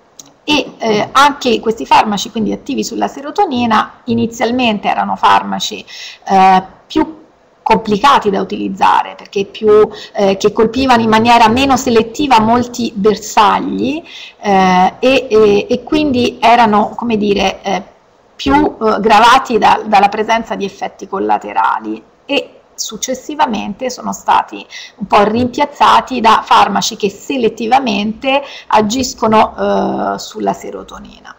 E eh, anche questi farmaci quindi attivi sulla serotonina inizialmente erano farmaci eh, più complicati da utilizzare, perché più eh, che colpivano in maniera meno selettiva molti bersagli eh, e, e, e quindi erano, come dire, eh, più eh, gravati da, dalla presenza di effetti collaterali, e successivamente sono stati un po' rimpiazzati da farmaci che selettivamente agiscono eh, sulla serotonina.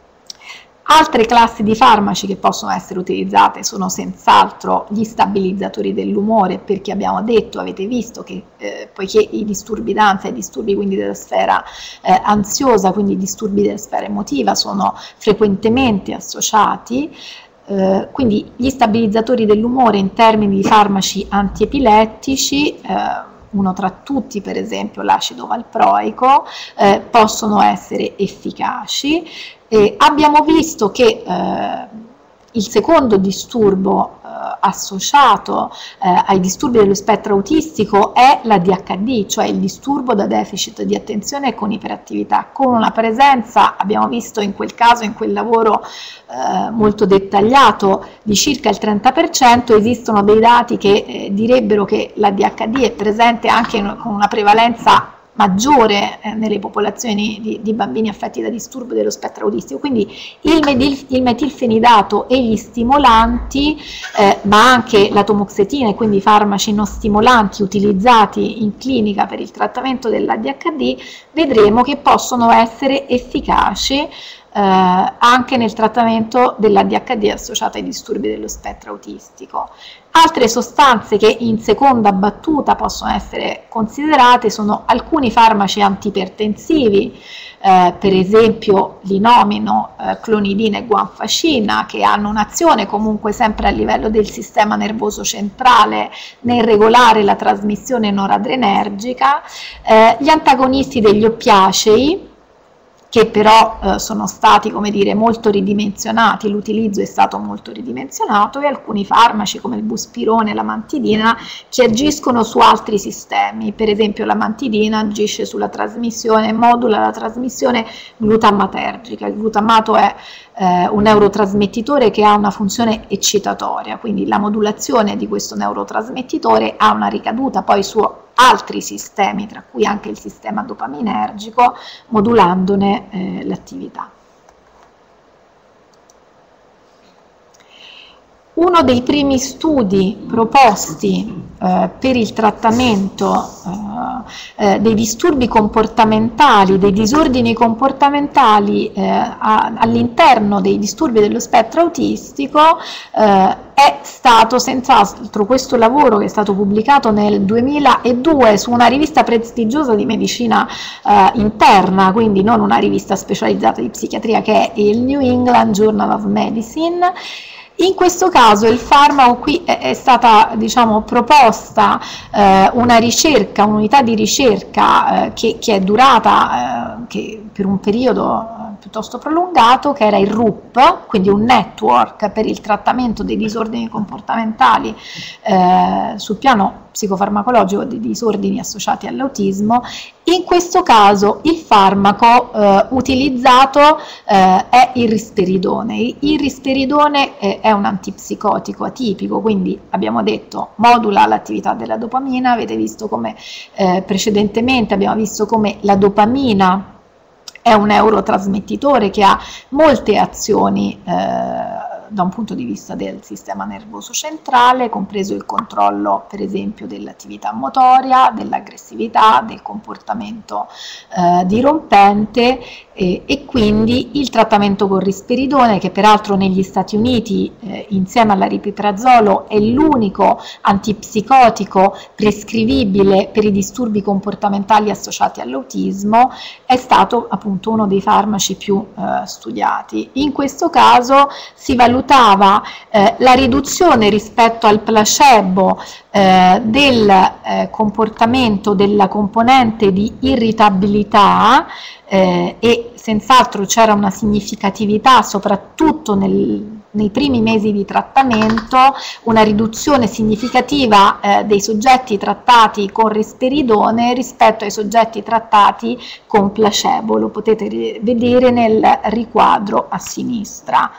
Altre classi di farmaci che possono essere utilizzate sono senz'altro gli stabilizzatori dell'umore, perché abbiamo detto, avete visto che eh, poiché i disturbi d'ansia e i disturbi quindi della sfera eh, ansiosa, quindi i disturbi della sfera emotiva, sono frequentemente associati, eh, quindi gli stabilizzatori dell'umore in termini di farmaci antiepilettici, eh, uno tra tutti per esempio l'acido valproico, eh, possono essere efficaci. Eh, abbiamo visto che eh, il secondo disturbo eh, associato eh, ai disturbi dello spettro autistico è l'A D H D, cioè il disturbo da deficit di attenzione con iperattività, con una presenza, abbiamo visto in quel caso, in quel lavoro eh, molto dettagliato, di circa il trenta per cento. Esistono dei dati che eh, direbbero che l'A D H D è presente anche con una prevalenza maggiore eh, nelle popolazioni di, di bambini affetti da disturbo dello spettro autistico. Quindi il, medil, il metilfenidato e gli stimolanti, eh, ma anche la tomoxetina, e quindi farmaci non stimolanti utilizzati in clinica per il trattamento dell'A D H D, vedremo che possono essere efficaci anche nel trattamento dell'A D H D associata ai disturbi dello spettro autistico. Altre sostanze che in seconda battuta possono essere considerate sono alcuni farmaci antipertensivi, eh, per esempio li nomino eh, clonidina e guanfacina, che hanno un'azione comunque sempre a livello del sistema nervoso centrale nel regolare la trasmissione noradrenergica, eh, gli antagonisti degli oppiacei, che però eh, sono stati, come dire, molto ridimensionati, l'utilizzo è stato molto ridimensionato, e alcuni farmaci come il buspirone e la mantidina che agiscono su altri sistemi. Per esempio la mantidina agisce sulla trasmissione, modula la trasmissione glutamatergica. Il glutamato è eh, un neurotrasmettitore che ha una funzione eccitatoria, quindi la modulazione di questo neurotrasmettitore ha una ricaduta poi su altri sistemi, tra cui anche il sistema dopaminergico, modulandone eh, l'attività. Uno dei primi studi proposti eh, per il trattamento eh, eh, dei disturbi comportamentali, dei disordini comportamentali eh, all'interno dei disturbi dello spettro autistico eh, è stato senz'altro questo lavoro, che è stato pubblicato nel duemiladue su una rivista prestigiosa di medicina eh, interna, quindi non una rivista specializzata di psichiatria, che è il New England Journal of Medicine. In questo caso il farmaco, qui è, è stata, diciamo, proposta eh, una ricerca, un'unità di ricerca eh, che, che è durata eh, che per un periodo piuttosto prolungato, che era il R U P, quindi un network per il trattamento dei disordini comportamentali eh, sul piano psicofarmacologico dei disordini associati all'autismo. In questo caso il farmaco eh, utilizzato eh, è il risperidone. Il risperidone è, è un antipsicotico atipico, quindi abbiamo detto modula l'attività della dopamina. Avete visto come eh, precedentemente abbiamo visto come la dopamina è un neurotrasmettitore che ha molte azioni eh, da un punto di vista del sistema nervoso centrale, compreso il controllo per esempio dell'attività motoria, dell'aggressività, del comportamento eh, dirompente, eh, e quindi il trattamento con risperidone, che peraltro negli Stati Uniti eh, insieme all'aripiprazolo è l'unico antipsicotico prescrivibile per i disturbi comportamentali associati all'autismo, è stato appunto uno dei farmaci più eh, studiati. In questo caso si valuta valutava eh, la riduzione rispetto al placebo eh, del eh, comportamento della componente di irritabilità eh, e senz'altro c'era una significatività soprattutto nel nei primi mesi di trattamento, una riduzione significativa eh, dei soggetti trattati con risperidone rispetto ai soggetti trattati con placebo. Lo potete vedere nel riquadro a sinistra.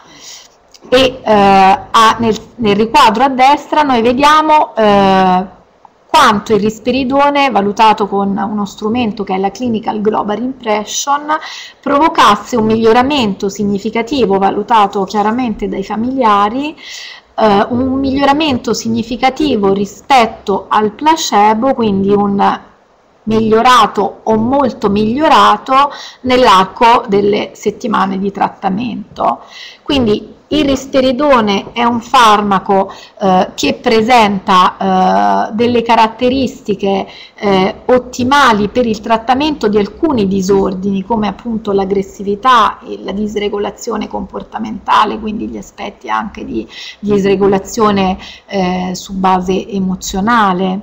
E eh, a, nel, nel riquadro a destra noi vediamo eh, quanto il risperidone, valutato con uno strumento che è la Clinical Global Impression, provocasse un miglioramento significativo, valutato chiaramente dai familiari, eh, un miglioramento significativo rispetto al placebo, quindi un migliorato o molto migliorato nell'arco delle settimane di trattamento. Quindi il risperidone è un farmaco eh, che presenta eh, delle caratteristiche eh, ottimali per il trattamento di alcuni disordini, come appunto l'aggressività e la disregolazione comportamentale, quindi gli aspetti anche di disregolazione eh, su base emozionale.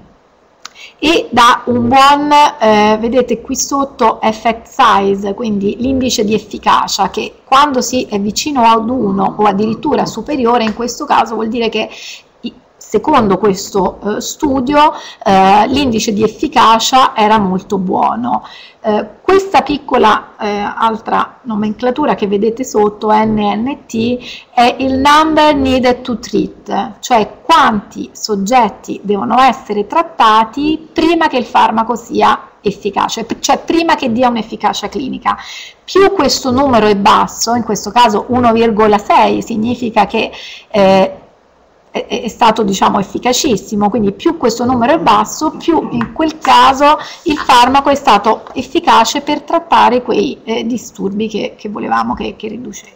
E dà un buon, eh, vedete qui sotto, effect size, quindi l'indice di efficacia, che quando si è vicino ad uno o addirittura superiore, in questo caso vuol dire che secondo questo eh, studio eh, l'indice di efficacia era molto buono. Eh, questa piccola eh, altra nomenclatura che vedete sotto, N N T, è il number needed to treat, cioè quanti soggetti devono essere trattati prima che il farmaco sia efficace, cioè prima che dia un'efficacia clinica. Più questo numero è basso, in questo caso uno virgola sei, significa che eh, è, è stato, diciamo, efficacissimo, quindi più questo numero è basso, più in quel caso il farmaco è stato efficace per trattare quei eh, disturbi che, che volevamo che, che riducesse.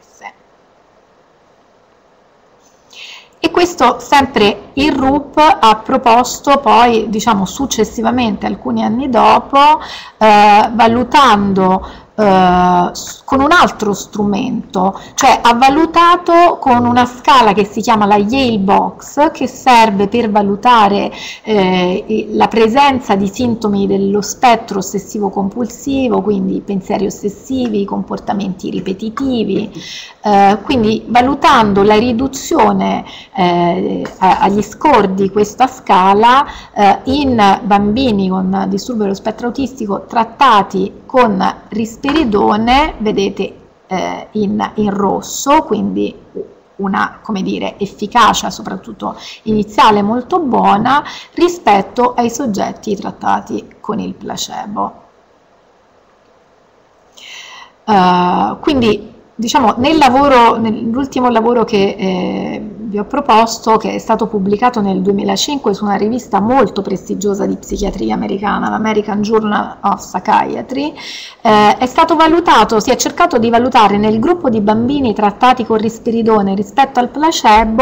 E questo sempre il R U P ha proposto poi, diciamo, successivamente, alcuni anni dopo, eh, valutando eh, con un altro strumento, cioè ha valutato con una scala che si chiama la Yale Box, che serve per valutare eh, la presenza di sintomi dello spettro ossessivo compulsivo, quindi pensieri ossessivi, comportamenti ripetitivi, eh, quindi valutando la riduzione eh, agli score di questa scala eh, in bambini con disturbo dello spettro autistico trattati con risperidone, vedete eh, in, in rosso, quindi una, come dire, efficacia soprattutto iniziale molto buona rispetto ai soggetti trattati con il placebo. Uh, quindi diciamo nel lavoro, nell'ultimo lavoro che eh, vi ho proposto, che è stato pubblicato nel duemilacinque su una rivista molto prestigiosa di psichiatria americana, l'American Journal of Psychiatry, eh, è stato valutato, si è cercato di valutare nel gruppo di bambini trattati con risperidone rispetto al placebo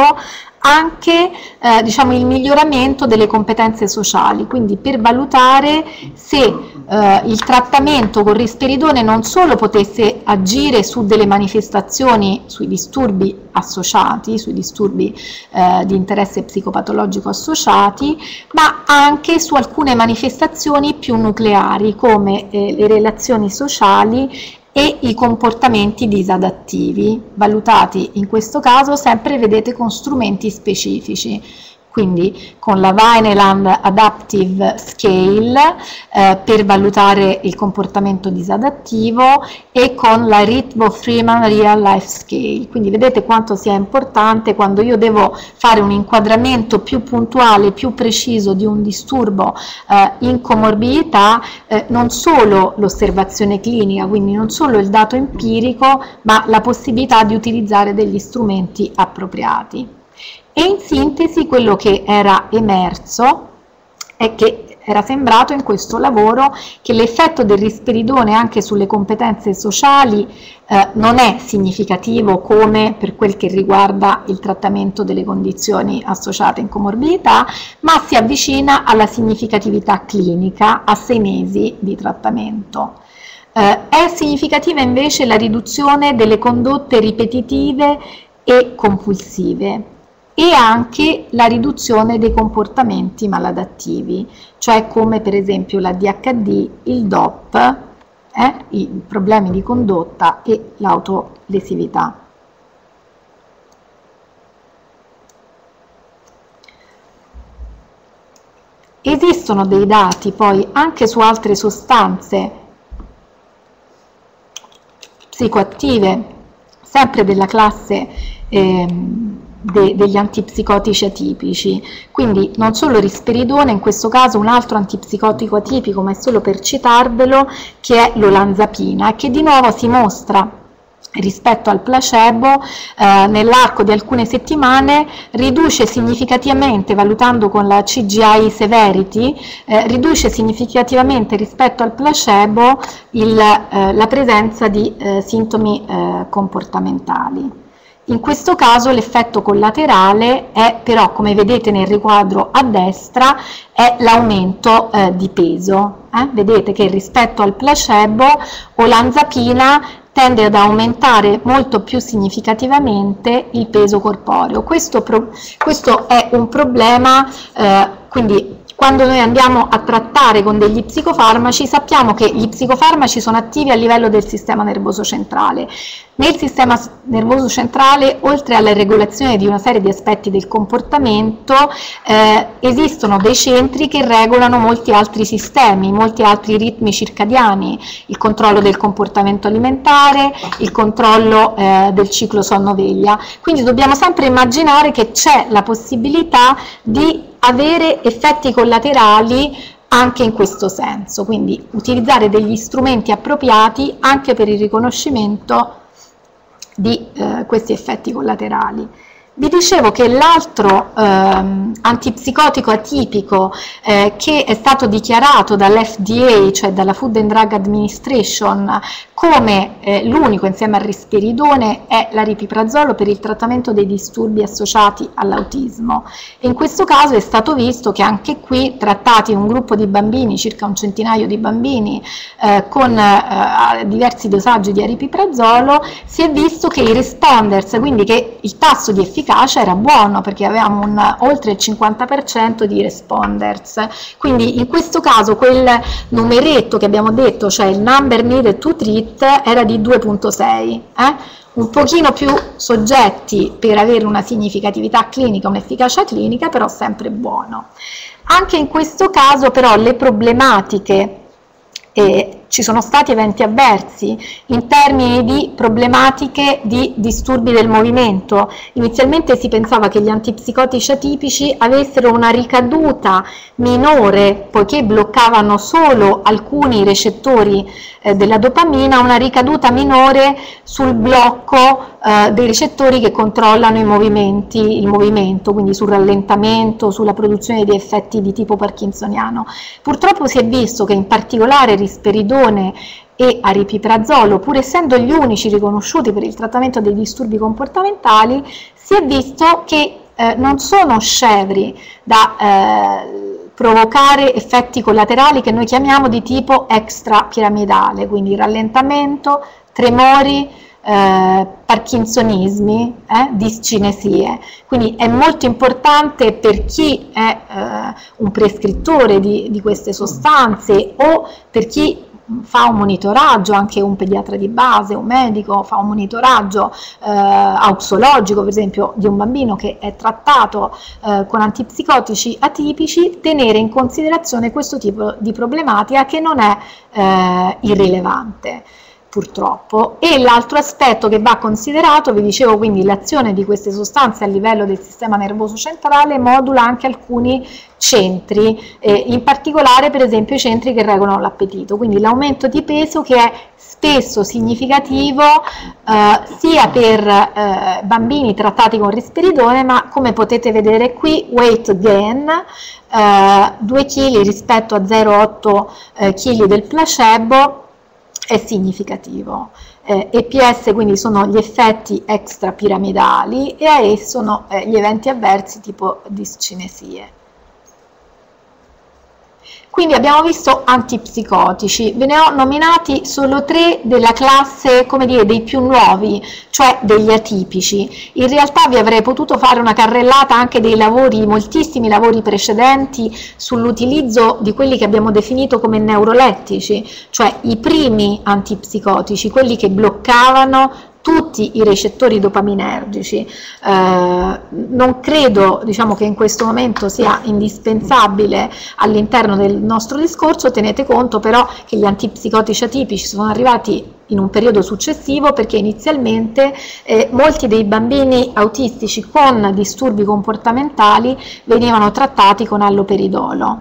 anche eh, diciamo, il miglioramento delle competenze sociali, quindi per valutare se eh, il trattamento con risperidone non solo potesse agire su delle manifestazioni, sui disturbi associati, sui disturbi eh, di interesse psicopatologico associati, ma anche su alcune manifestazioni più nucleari come eh, le relazioni sociali e i comportamenti disadattivi, valutati in questo caso sempre, vedete, con strumenti specifici, quindi con la Vineland Adaptive Scale eh, per valutare il comportamento disadattivo e con la Ritvo-Freeman Real Life Scale. Quindi vedete quanto sia importante quando io devo fare un inquadramento più puntuale, più preciso di un disturbo eh, in comorbidità, eh, non solo l'osservazione clinica, quindi non solo il dato empirico, ma la possibilità di utilizzare degli strumenti appropriati. E in sintesi quello che era emerso è che era sembrato in questo lavoro che l'effetto del risperidone anche sulle competenze sociali eh, non è significativo come per quel che riguarda il trattamento delle condizioni associate in comorbidità, ma si avvicina alla significatività clinica a sei mesi di trattamento. Eh, è significativa invece la riduzione delle condotte ripetitive e compulsive, e anche la riduzione dei comportamenti maladattivi, cioè come per esempio la D H D, il D O P, eh, i problemi di condotta e l'autolesività. Esistono dei dati poi anche su altre sostanze psicoattive, sempre della classe ehm, De, degli antipsicotici atipici, quindi non solo risperidone, in questo caso un altro antipsicotico atipico, ma è solo per citarvelo, che è l'olanzapina, che di nuovo si mostra rispetto al placebo eh, nell'arco di alcune settimane riduce significativamente, valutando con la C G I severity, eh, riduce significativamente rispetto al placebo il, eh, la presenza di eh, sintomi eh, comportamentali. In questo caso l'effetto collaterale è però, come vedete nel riquadro a destra, è l'aumento eh, di peso. Eh? Vedete che rispetto al placebo olanzapina tende ad aumentare molto più significativamente il peso corporeo. Questo, pro, questo è un problema, eh, quindi quando noi andiamo a trattare con degli psicofarmaci sappiamo che gli psicofarmaci sono attivi a livello del sistema nervoso centrale. Nel sistema nervoso centrale, oltre alla regolazione di una serie di aspetti del comportamento, eh, esistono dei centri che regolano molti altri sistemi, molti altri ritmi circadiani, il controllo del comportamento alimentare, il controllo eh, del ciclo sonno-veglia. Quindi dobbiamo sempre immaginare che c'è la possibilità di avere effetti collaterali anche in questo senso, quindi utilizzare degli strumenti appropriati anche per il riconoscimento di eh, questi effetti collaterali. Vi dicevo che l'altro ehm, antipsicotico atipico eh, che è stato dichiarato dall'F D A, cioè dalla Food and Drug Administration, come eh, l'unico insieme al risperidone è l'aripiprazolo per il trattamento dei disturbi associati all'autismo. In questo caso è stato visto che anche qui, trattati un gruppo di bambini, circa un centinaio di bambini, eh, con eh, diversi dosaggi di aripiprazolo, si è visto che i responders, quindi che il tasso di efficacia era buono, perché avevamo un, oltre il cinquanta per cento di responders. Quindi in questo caso quel numeretto che abbiamo detto, cioè il number needed to treat, era di due virgola sei, eh? un pochino più soggetti per avere una significatività clinica, un'efficacia clinica, però sempre buono. Anche in questo caso però le problematiche, eh, ci sono stati eventi avversi in termini di problematiche di disturbi del movimento. Inizialmente si pensava che gli antipsicotici atipici avessero una ricaduta minore, poiché bloccavano solo alcuni recettori eh, della dopamina, una ricaduta minore sul blocco eh, dei recettori che controllano i movimenti, il movimento, quindi sul rallentamento, sulla produzione di effetti di tipo parkinsoniano. Purtroppo si è visto che in particolare risperidone e aripiprazolo, pur essendo gli unici riconosciuti per il trattamento dei disturbi comportamentali, si è visto che eh, non sono scevri da eh, provocare effetti collaterali che noi chiamiamo di tipo extrapiramidale, quindi rallentamento, tremori, eh, parkinsonismi, eh, discinesie. Quindi è molto importante per chi è eh, un prescrittore di, di queste sostanze, o per chi fa un monitoraggio, anche un pediatra di base, un medico fa un monitoraggio eh, auxologico, per esempio, di un bambino che è trattato eh, con antipsicotici atipici, tenere in considerazione questo tipo di problematica, che non è eh, irrilevante, purtroppo. E l'altro aspetto che va considerato, vi dicevo, quindi l'azione di queste sostanze a livello del sistema nervoso centrale modula anche alcuni centri, eh, in particolare per esempio i centri che regolano l'appetito, quindi l'aumento di peso, che è spesso significativo eh, sia per eh, bambini trattati con risperidone, ma come potete vedere qui, weight gain, eh, due chili rispetto a zero virgola otto eh, chili del placebo, è significativo. Eh, E P S quindi sono gli effetti extrapiramidali, e A E sono eh, gli eventi avversi tipo discinesie. Quindi abbiamo visto antipsicotici, ve ne ho nominati solo tre della classe, come dire, dei più nuovi, cioè degli atipici. In realtà vi avrei potuto fare una carrellata anche dei lavori, moltissimi lavori precedenti, sull'utilizzo di quelli che abbiamo definito come neurolettici, cioè i primi antipsicotici, quelli che bloccavano tutti i recettori dopaminergici. Eh, non credo, diciamo, che in questo momento sia indispensabile all'interno del nostro discorso. Tenete conto però che gli antipsicotici atipici sono arrivati in un periodo successivo, perché inizialmente eh, molti dei bambini autistici con disturbi comportamentali venivano trattati con alloperidolo.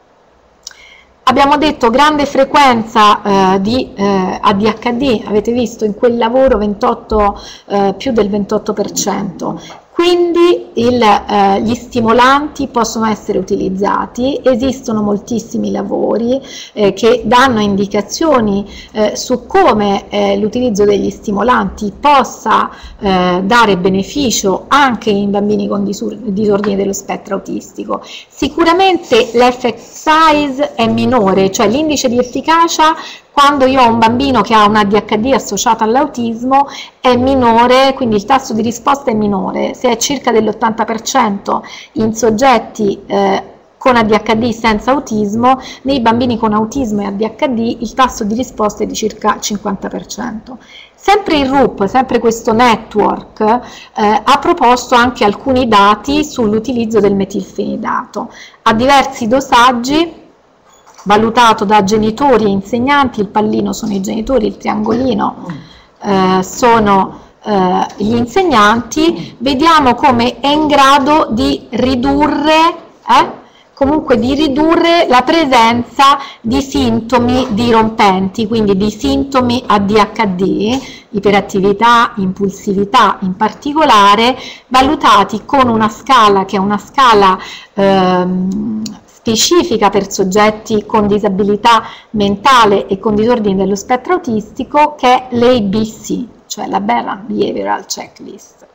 Abbiamo detto grande frequenza eh, di eh, A D H D, avete visto in quel lavoro ventotto, eh, più del ventotto per cento. Quindi il, eh, gli stimolanti possono essere utilizzati, esistono moltissimi lavori eh, che danno indicazioni eh, su come eh, l'utilizzo degli stimolanti possa eh, dare beneficio anche in bambini con disordini dello spettro autistico. Sicuramente l'effect size è minore, cioè l'indice di efficacia quando io ho un bambino che ha un A D H D associato all'autismo è minore, quindi il tasso di risposta è minore. Se è circa dell'ottanta per cento in soggetti eh, con A D H D senza autismo, nei bambini con autismo e A D H D il tasso di risposta è di circa cinquanta per cento. Sempre il R U P, sempre questo network, eh, ha proposto anche alcuni dati sull'utilizzo del metilfenidato. A diversi dosaggi, valutato da genitori e insegnanti, il pallino sono i genitori, il triangolino eh, sono eh, gli insegnanti, vediamo come è in grado di ridurre eh, comunque di ridurre la presenza di sintomi dirompenti, quindi di sintomi A D H D, iperattività, impulsività in particolare, valutati con una scala che è una scala ehm, specifica per soggetti con disabilità mentale e con disordini dello spettro autistico, che è l'A B C, cioè la Aberrant Behavioral Checklist.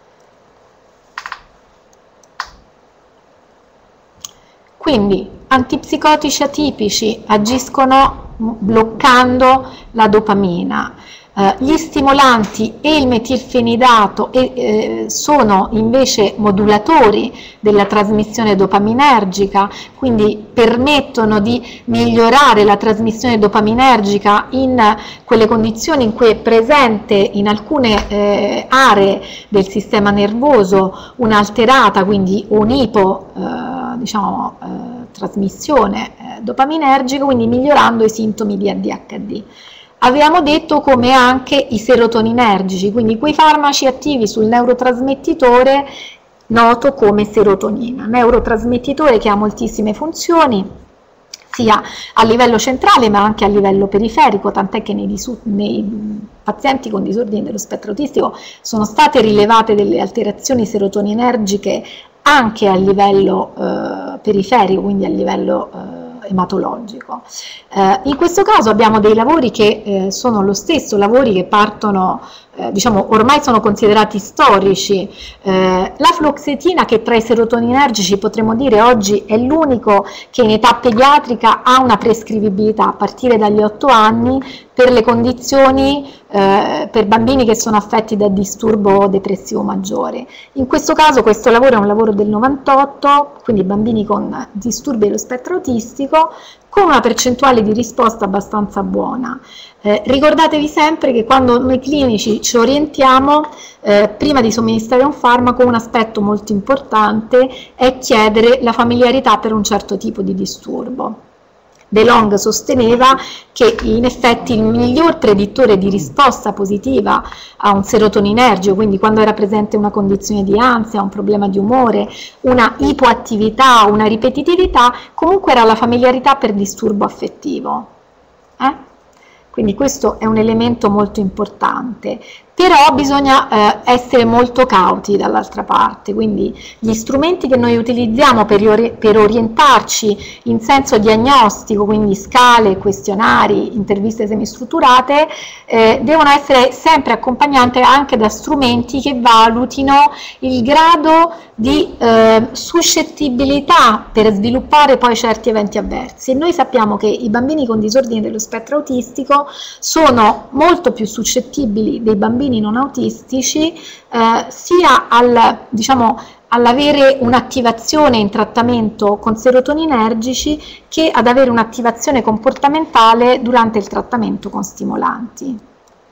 Quindi antipsicotici atipici agiscono bloccando la dopamina. Eh, gli stimolanti e il metilfenidato e, eh, sono invece modulatori della trasmissione dopaminergica, quindi permettono di migliorare la trasmissione dopaminergica in quelle condizioni in cui è presente in alcune eh, aree del sistema nervoso un'alterata, quindi un'ipo eh, diciamo, eh, trasmissione eh, dopaminergica, quindi migliorando i sintomi di A D H D. Abbiamo detto come anche i serotoninergici, quindi quei farmaci attivi sul neurotrasmettitore noto come serotonina, neurotrasmettitore che ha moltissime funzioni, sia a livello centrale ma anche a livello periferico, tant'è che nei, nei pazienti con disordini dello spettro autistico sono state rilevate delle alterazioni serotoninergiche anche a livello eh, periferico, quindi a livello eh, ematologico. Eh, in questo caso abbiamo dei lavori che eh, sono lo stesso, lavori che partono, eh, diciamo, ormai sono considerati storici. Eh, la fluoxetina, che tra i serotoninergici potremmo dire oggi è l'unico che in età pediatrica ha una prescrivibilità a partire dagli otto anni per le condizioni, eh, per bambini che sono affetti da disturbo depressivo maggiore. In questo caso questo lavoro è un lavoro del novantotto, quindi bambini con disturbi dello spettro autistico, con una percentuale di risposta abbastanza buona. Eh, ricordatevi sempre che quando noi clinici ci orientiamo, eh, prima di somministrare un farmaco, un aspetto molto importante è chiedere la familiarità per un certo tipo di disturbo. De Long sosteneva che in effetti il miglior predittore di risposta positiva a un serotoninergico, quindi quando era presente una condizione di ansia, un problema di umore, una ipoattività, una ripetitività, comunque era la familiarità per disturbo affettivo. Eh? Quindi questo è un elemento molto importante. Però bisogna eh, essere molto cauti dall'altra parte, quindi gli strumenti che noi utilizziamo per, ori per orientarci in senso diagnostico, quindi scale, questionari, interviste semistrutturate, eh, devono essere sempre accompagnate anche da strumenti che valutino il grado di eh, suscettibilità per sviluppare poi certi eventi avversi. E noi sappiamo che i bambini con disordini dello spettro autistico sono molto più suscettibili dei bambini non autistici, eh, sia al, diciamo, all'avere un'attivazione in trattamento con serotoninergici che ad avere un'attivazione comportamentale durante il trattamento con stimolanti.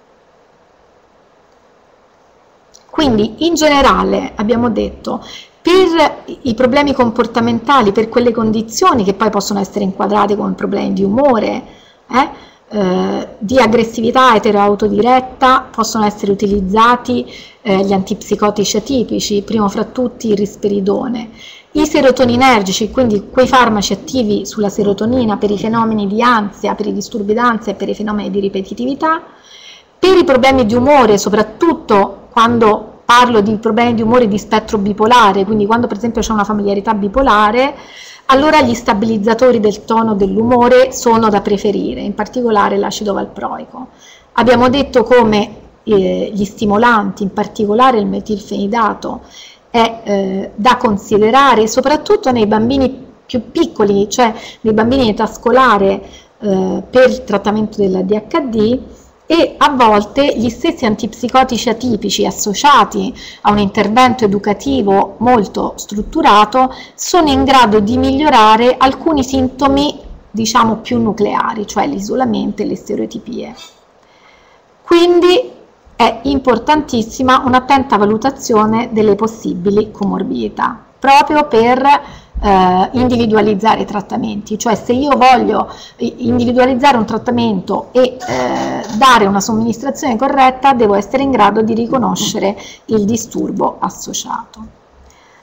Quindi in generale abbiamo detto, per i problemi comportamentali, per quelle condizioni che poi possono essere inquadrate come problemi di umore, eh, Eh, di aggressività eteroautodiretta, possono essere utilizzati eh, gli antipsicotici atipici, primo fra tutti il risperidone. I serotoninergici, quindi quei farmaci attivi sulla serotonina per i fenomeni di ansia, per i disturbi d'ansia e per i fenomeni di ripetitività. Per i problemi di umore, soprattutto quando parlo di problemi di umore di spettro bipolare, quindi quando per esempio c'è una familiarità bipolare, allora gli stabilizzatori del tono dell'umore sono da preferire, in particolare l'acido valproico. Abbiamo detto come eh, gli stimolanti, in particolare il metilfenidato, è eh, da considerare soprattutto nei bambini più piccoli, cioè nei bambini in età scolare eh, per il trattamento dell'A D H D, e a volte gli stessi antipsicotici atipici associati a un intervento educativo molto strutturato sono in grado di migliorare alcuni sintomi, diciamo, più nucleari, cioè l'isolamento e le stereotipie. Quindi è importantissima un'attenta valutazione delle possibili comorbidità, proprio per eh, individualizzare i trattamenti, cioè se io voglio individualizzare un trattamento e eh, dare una somministrazione corretta, devo essere in grado di riconoscere il disturbo associato.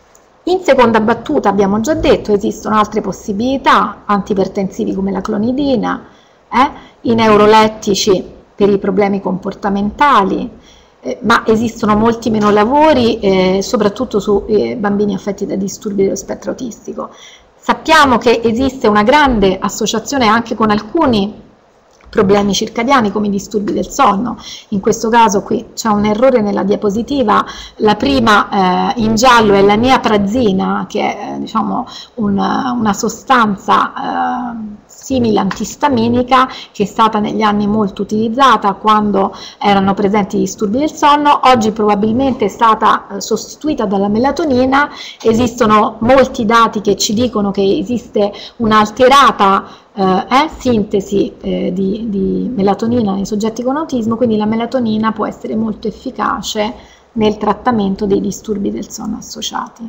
In seconda battuta abbiamo già detto esistono altre possibilità, antipertensivi come la clonidina, eh, i neurolettici per i problemi comportamentali, eh, ma esistono molti meno lavori, eh, soprattutto su eh, bambini affetti da disturbi dello spettro autistico. Sappiamo che esiste una grande associazione anche con alcuni problemi circadiani come i disturbi del sonno. In questo caso qui c'è un errore nella diapositiva, la prima eh, in giallo è la neaprazina, che è eh, diciamo una, una sostanza eh, simile antistaminica che è stata negli anni molto utilizzata quando erano presenti i disturbi del sonno. Oggi probabilmente è stata eh, sostituita dalla melatonina. Esistono molti dati che ci dicono che esiste un'alterata Eh, eh, sintesi eh, di, di melatonina nei soggetti con autismo, quindi la melatonina può essere molto efficace nel trattamento dei disturbi del sonno associati.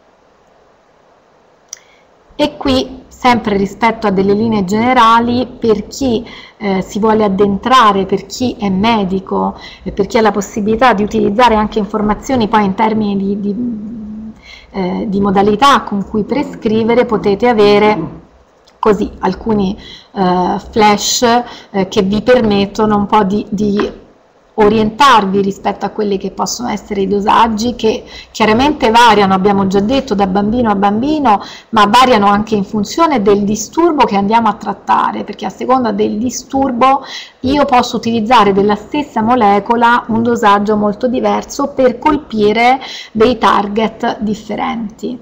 E qui, sempre rispetto a delle linee generali, per chi eh, si vuole addentrare, per chi è medico, e per chi ha la possibilità di utilizzare anche informazioni poi in termini di, di, eh, di modalità con cui prescrivere, potete avere così alcuni eh, flash eh, che vi permettono un po' di, di orientarvi rispetto a quelli che possono essere i dosaggi, che chiaramente variano, abbiamo già detto, da bambino a bambino, ma variano anche in funzione del disturbo che andiamo a trattare, perché a seconda del disturbo io posso utilizzare della stessa molecola un dosaggio molto diverso per colpire dei target differenti.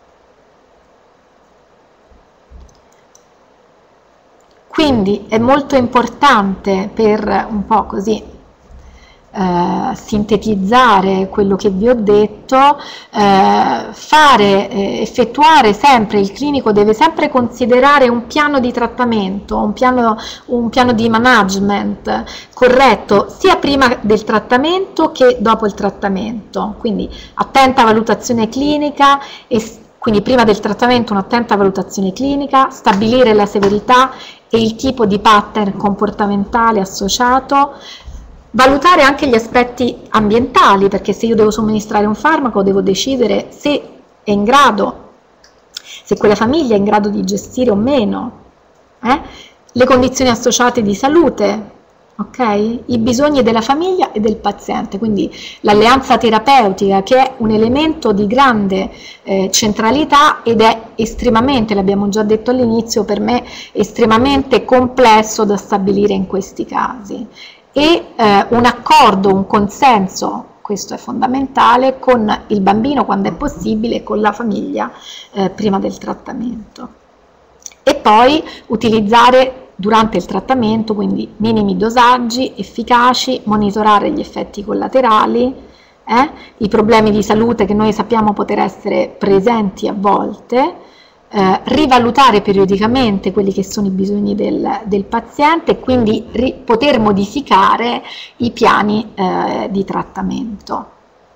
Quindi è molto importante, per un po' così eh, sintetizzare quello che vi ho detto, eh, fare, eh, effettuare sempre, il clinico deve sempre considerare un piano di trattamento, un piano, un piano di management corretto sia prima del trattamento che dopo il trattamento, quindi attenta valutazione clinica e quindi prima del trattamento un'attenta valutazione clinica, stabilire la severità e il tipo di pattern comportamentale associato, valutare anche gli aspetti ambientali, perché se io devo somministrare un farmaco devo decidere se è in grado, se quella famiglia è in grado di gestire o meno, eh? le condizioni associate di salute, ok? I bisogni della famiglia e del paziente, quindi l'alleanza terapeutica, che è un elemento di grande eh, centralità ed è estremamente, l'abbiamo già detto all'inizio, per me estremamente complesso da stabilire in questi casi, e eh, un accordo, un consenso, questo è fondamentale, con il bambino quando è possibile e con la famiglia eh, prima del trattamento. E poi utilizzare durante il trattamento, quindi minimi dosaggi efficaci, monitorare gli effetti collaterali, eh, i problemi di salute che noi sappiamo poter essere presenti a volte, eh, rivalutare periodicamente quelli che sono i bisogni del, del paziente e quindi ri, poter modificare i piani eh, di trattamento.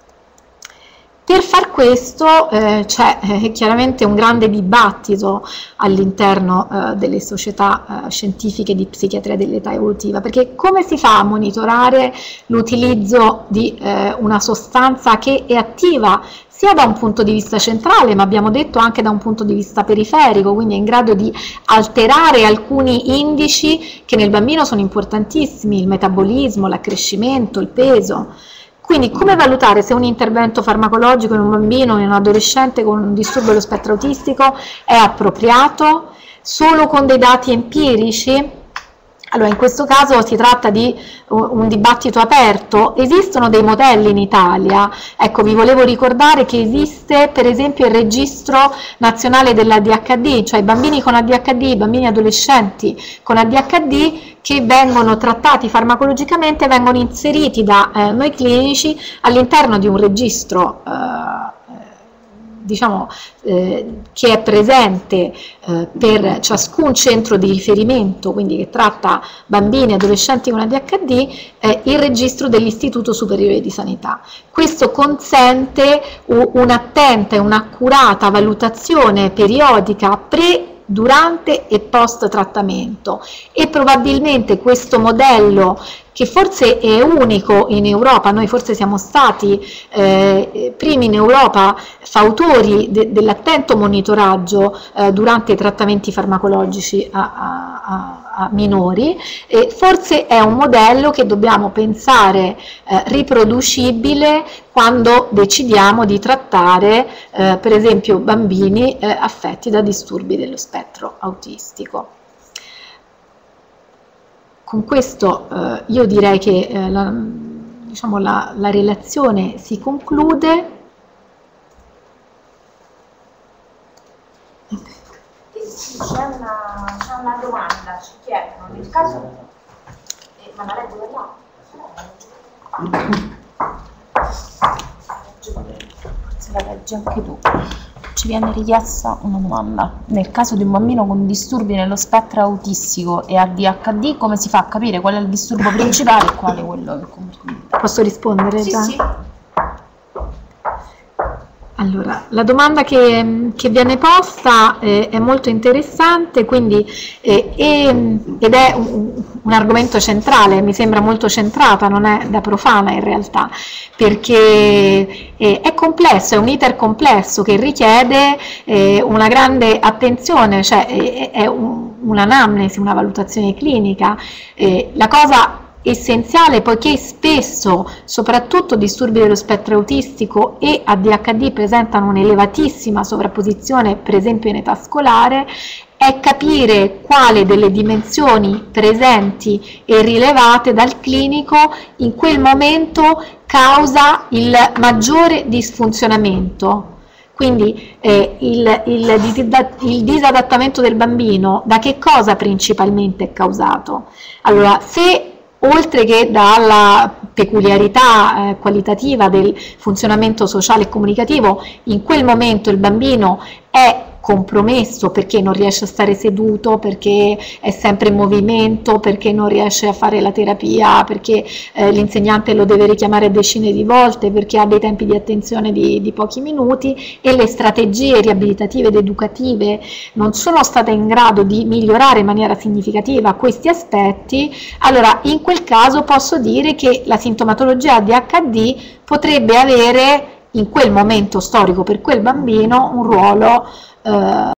Per far questo eh, c'è eh, chiaramente un grande dibattito all'interno eh, delle società eh, scientifiche di psichiatria dell'età evolutiva, perché come si fa a monitorare l'utilizzo di eh, una sostanza che è attiva sia da un punto di vista centrale, ma abbiamo detto anche da un punto di vista periferico, quindi è in grado di alterare alcuni indici che nel bambino sono importantissimi, il metabolismo, l'accrescimento, il peso. Quindi come valutare se un intervento farmacologico in un bambino o in un adolescente con un disturbo dello spettro autistico è appropriato? Solo con dei dati empirici? Allora, in questo caso si tratta di un dibattito aperto. Esistono dei modelli in Italia. Ecco, vi volevo ricordare che esiste per esempio il registro nazionale dell'A D H D, cioè i bambini con A D H D, i bambini adolescenti con A D H D che vengono trattati farmacologicamente vengono inseriti da eh, noi clinici all'interno di un registro eh, diciamo eh, che è presente eh, per ciascun centro di riferimento, quindi che tratta bambini e adolescenti con A D H D, eh, il registro dell'Istituto Superiore di Sanità. Questo consente un'attenta e un'accurata valutazione periodica pre durante e post trattamento, e probabilmente questo modello, che forse è unico in Europa, noi forse siamo stati eh, primi in Europa fautori de, dell'attento monitoraggio eh, durante i trattamenti farmacologici a, a, a, a minori, e forse è un modello che dobbiamo pensare eh, riproducibile quando decidiamo di trattare eh, per esempio bambini eh, affetti da disturbi dello spettro autistico. Con questo eh, io direi che eh, la, diciamo, la, la relazione si conclude. Sì, c'è una, c'è una domanda, ci chiedono, nel caso... Eh, ma la leggo da là? Forse la leggi anche tu. Ci viene richiesta una domanda. Nel caso di un bambino con disturbi nello spettro autistico e A D H D, come si fa a capire qual è il disturbo principale e quale è quello che complementa? Posso rispondere Sì, già? sì. Allora, la domanda che, che viene posta eh, è molto interessante, quindi, eh, è, ed è un, un argomento centrale, mi sembra molto centrata, non è da profana in realtà, perché eh, è complesso, è un iter complesso che richiede eh, una grande attenzione, cioè è, è un, un'anamnesi, una valutazione clinica. Eh, la cosa essenziale, poiché spesso soprattutto disturbi dello spettro autistico e A D H D presentano un'elevatissima sovrapposizione, per esempio in età scolare, è capire quale delle dimensioni presenti e rilevate dal clinico in quel momento causa il maggiore disfunzionamento. Quindi eh, il, il, il disadattamento del bambino da che cosa principalmente è causato? Allora, se oltre che dalla peculiarità eh, qualitativa del funzionamento sociale e comunicativo, in quel momento il bambino è compromesso perché non riesce a stare seduto, perché è sempre in movimento, perché non riesce a fare la terapia, perché eh, l'insegnante lo deve richiamare decine di volte, perché ha dei tempi di attenzione di, di pochi minuti e le strategie riabilitative ed educative non sono state in grado di migliorare in maniera significativa questi aspetti, allora in quel caso posso dire che la sintomatologia A D H D potrebbe avere in quel momento storico per quel bambino un ruolo eh,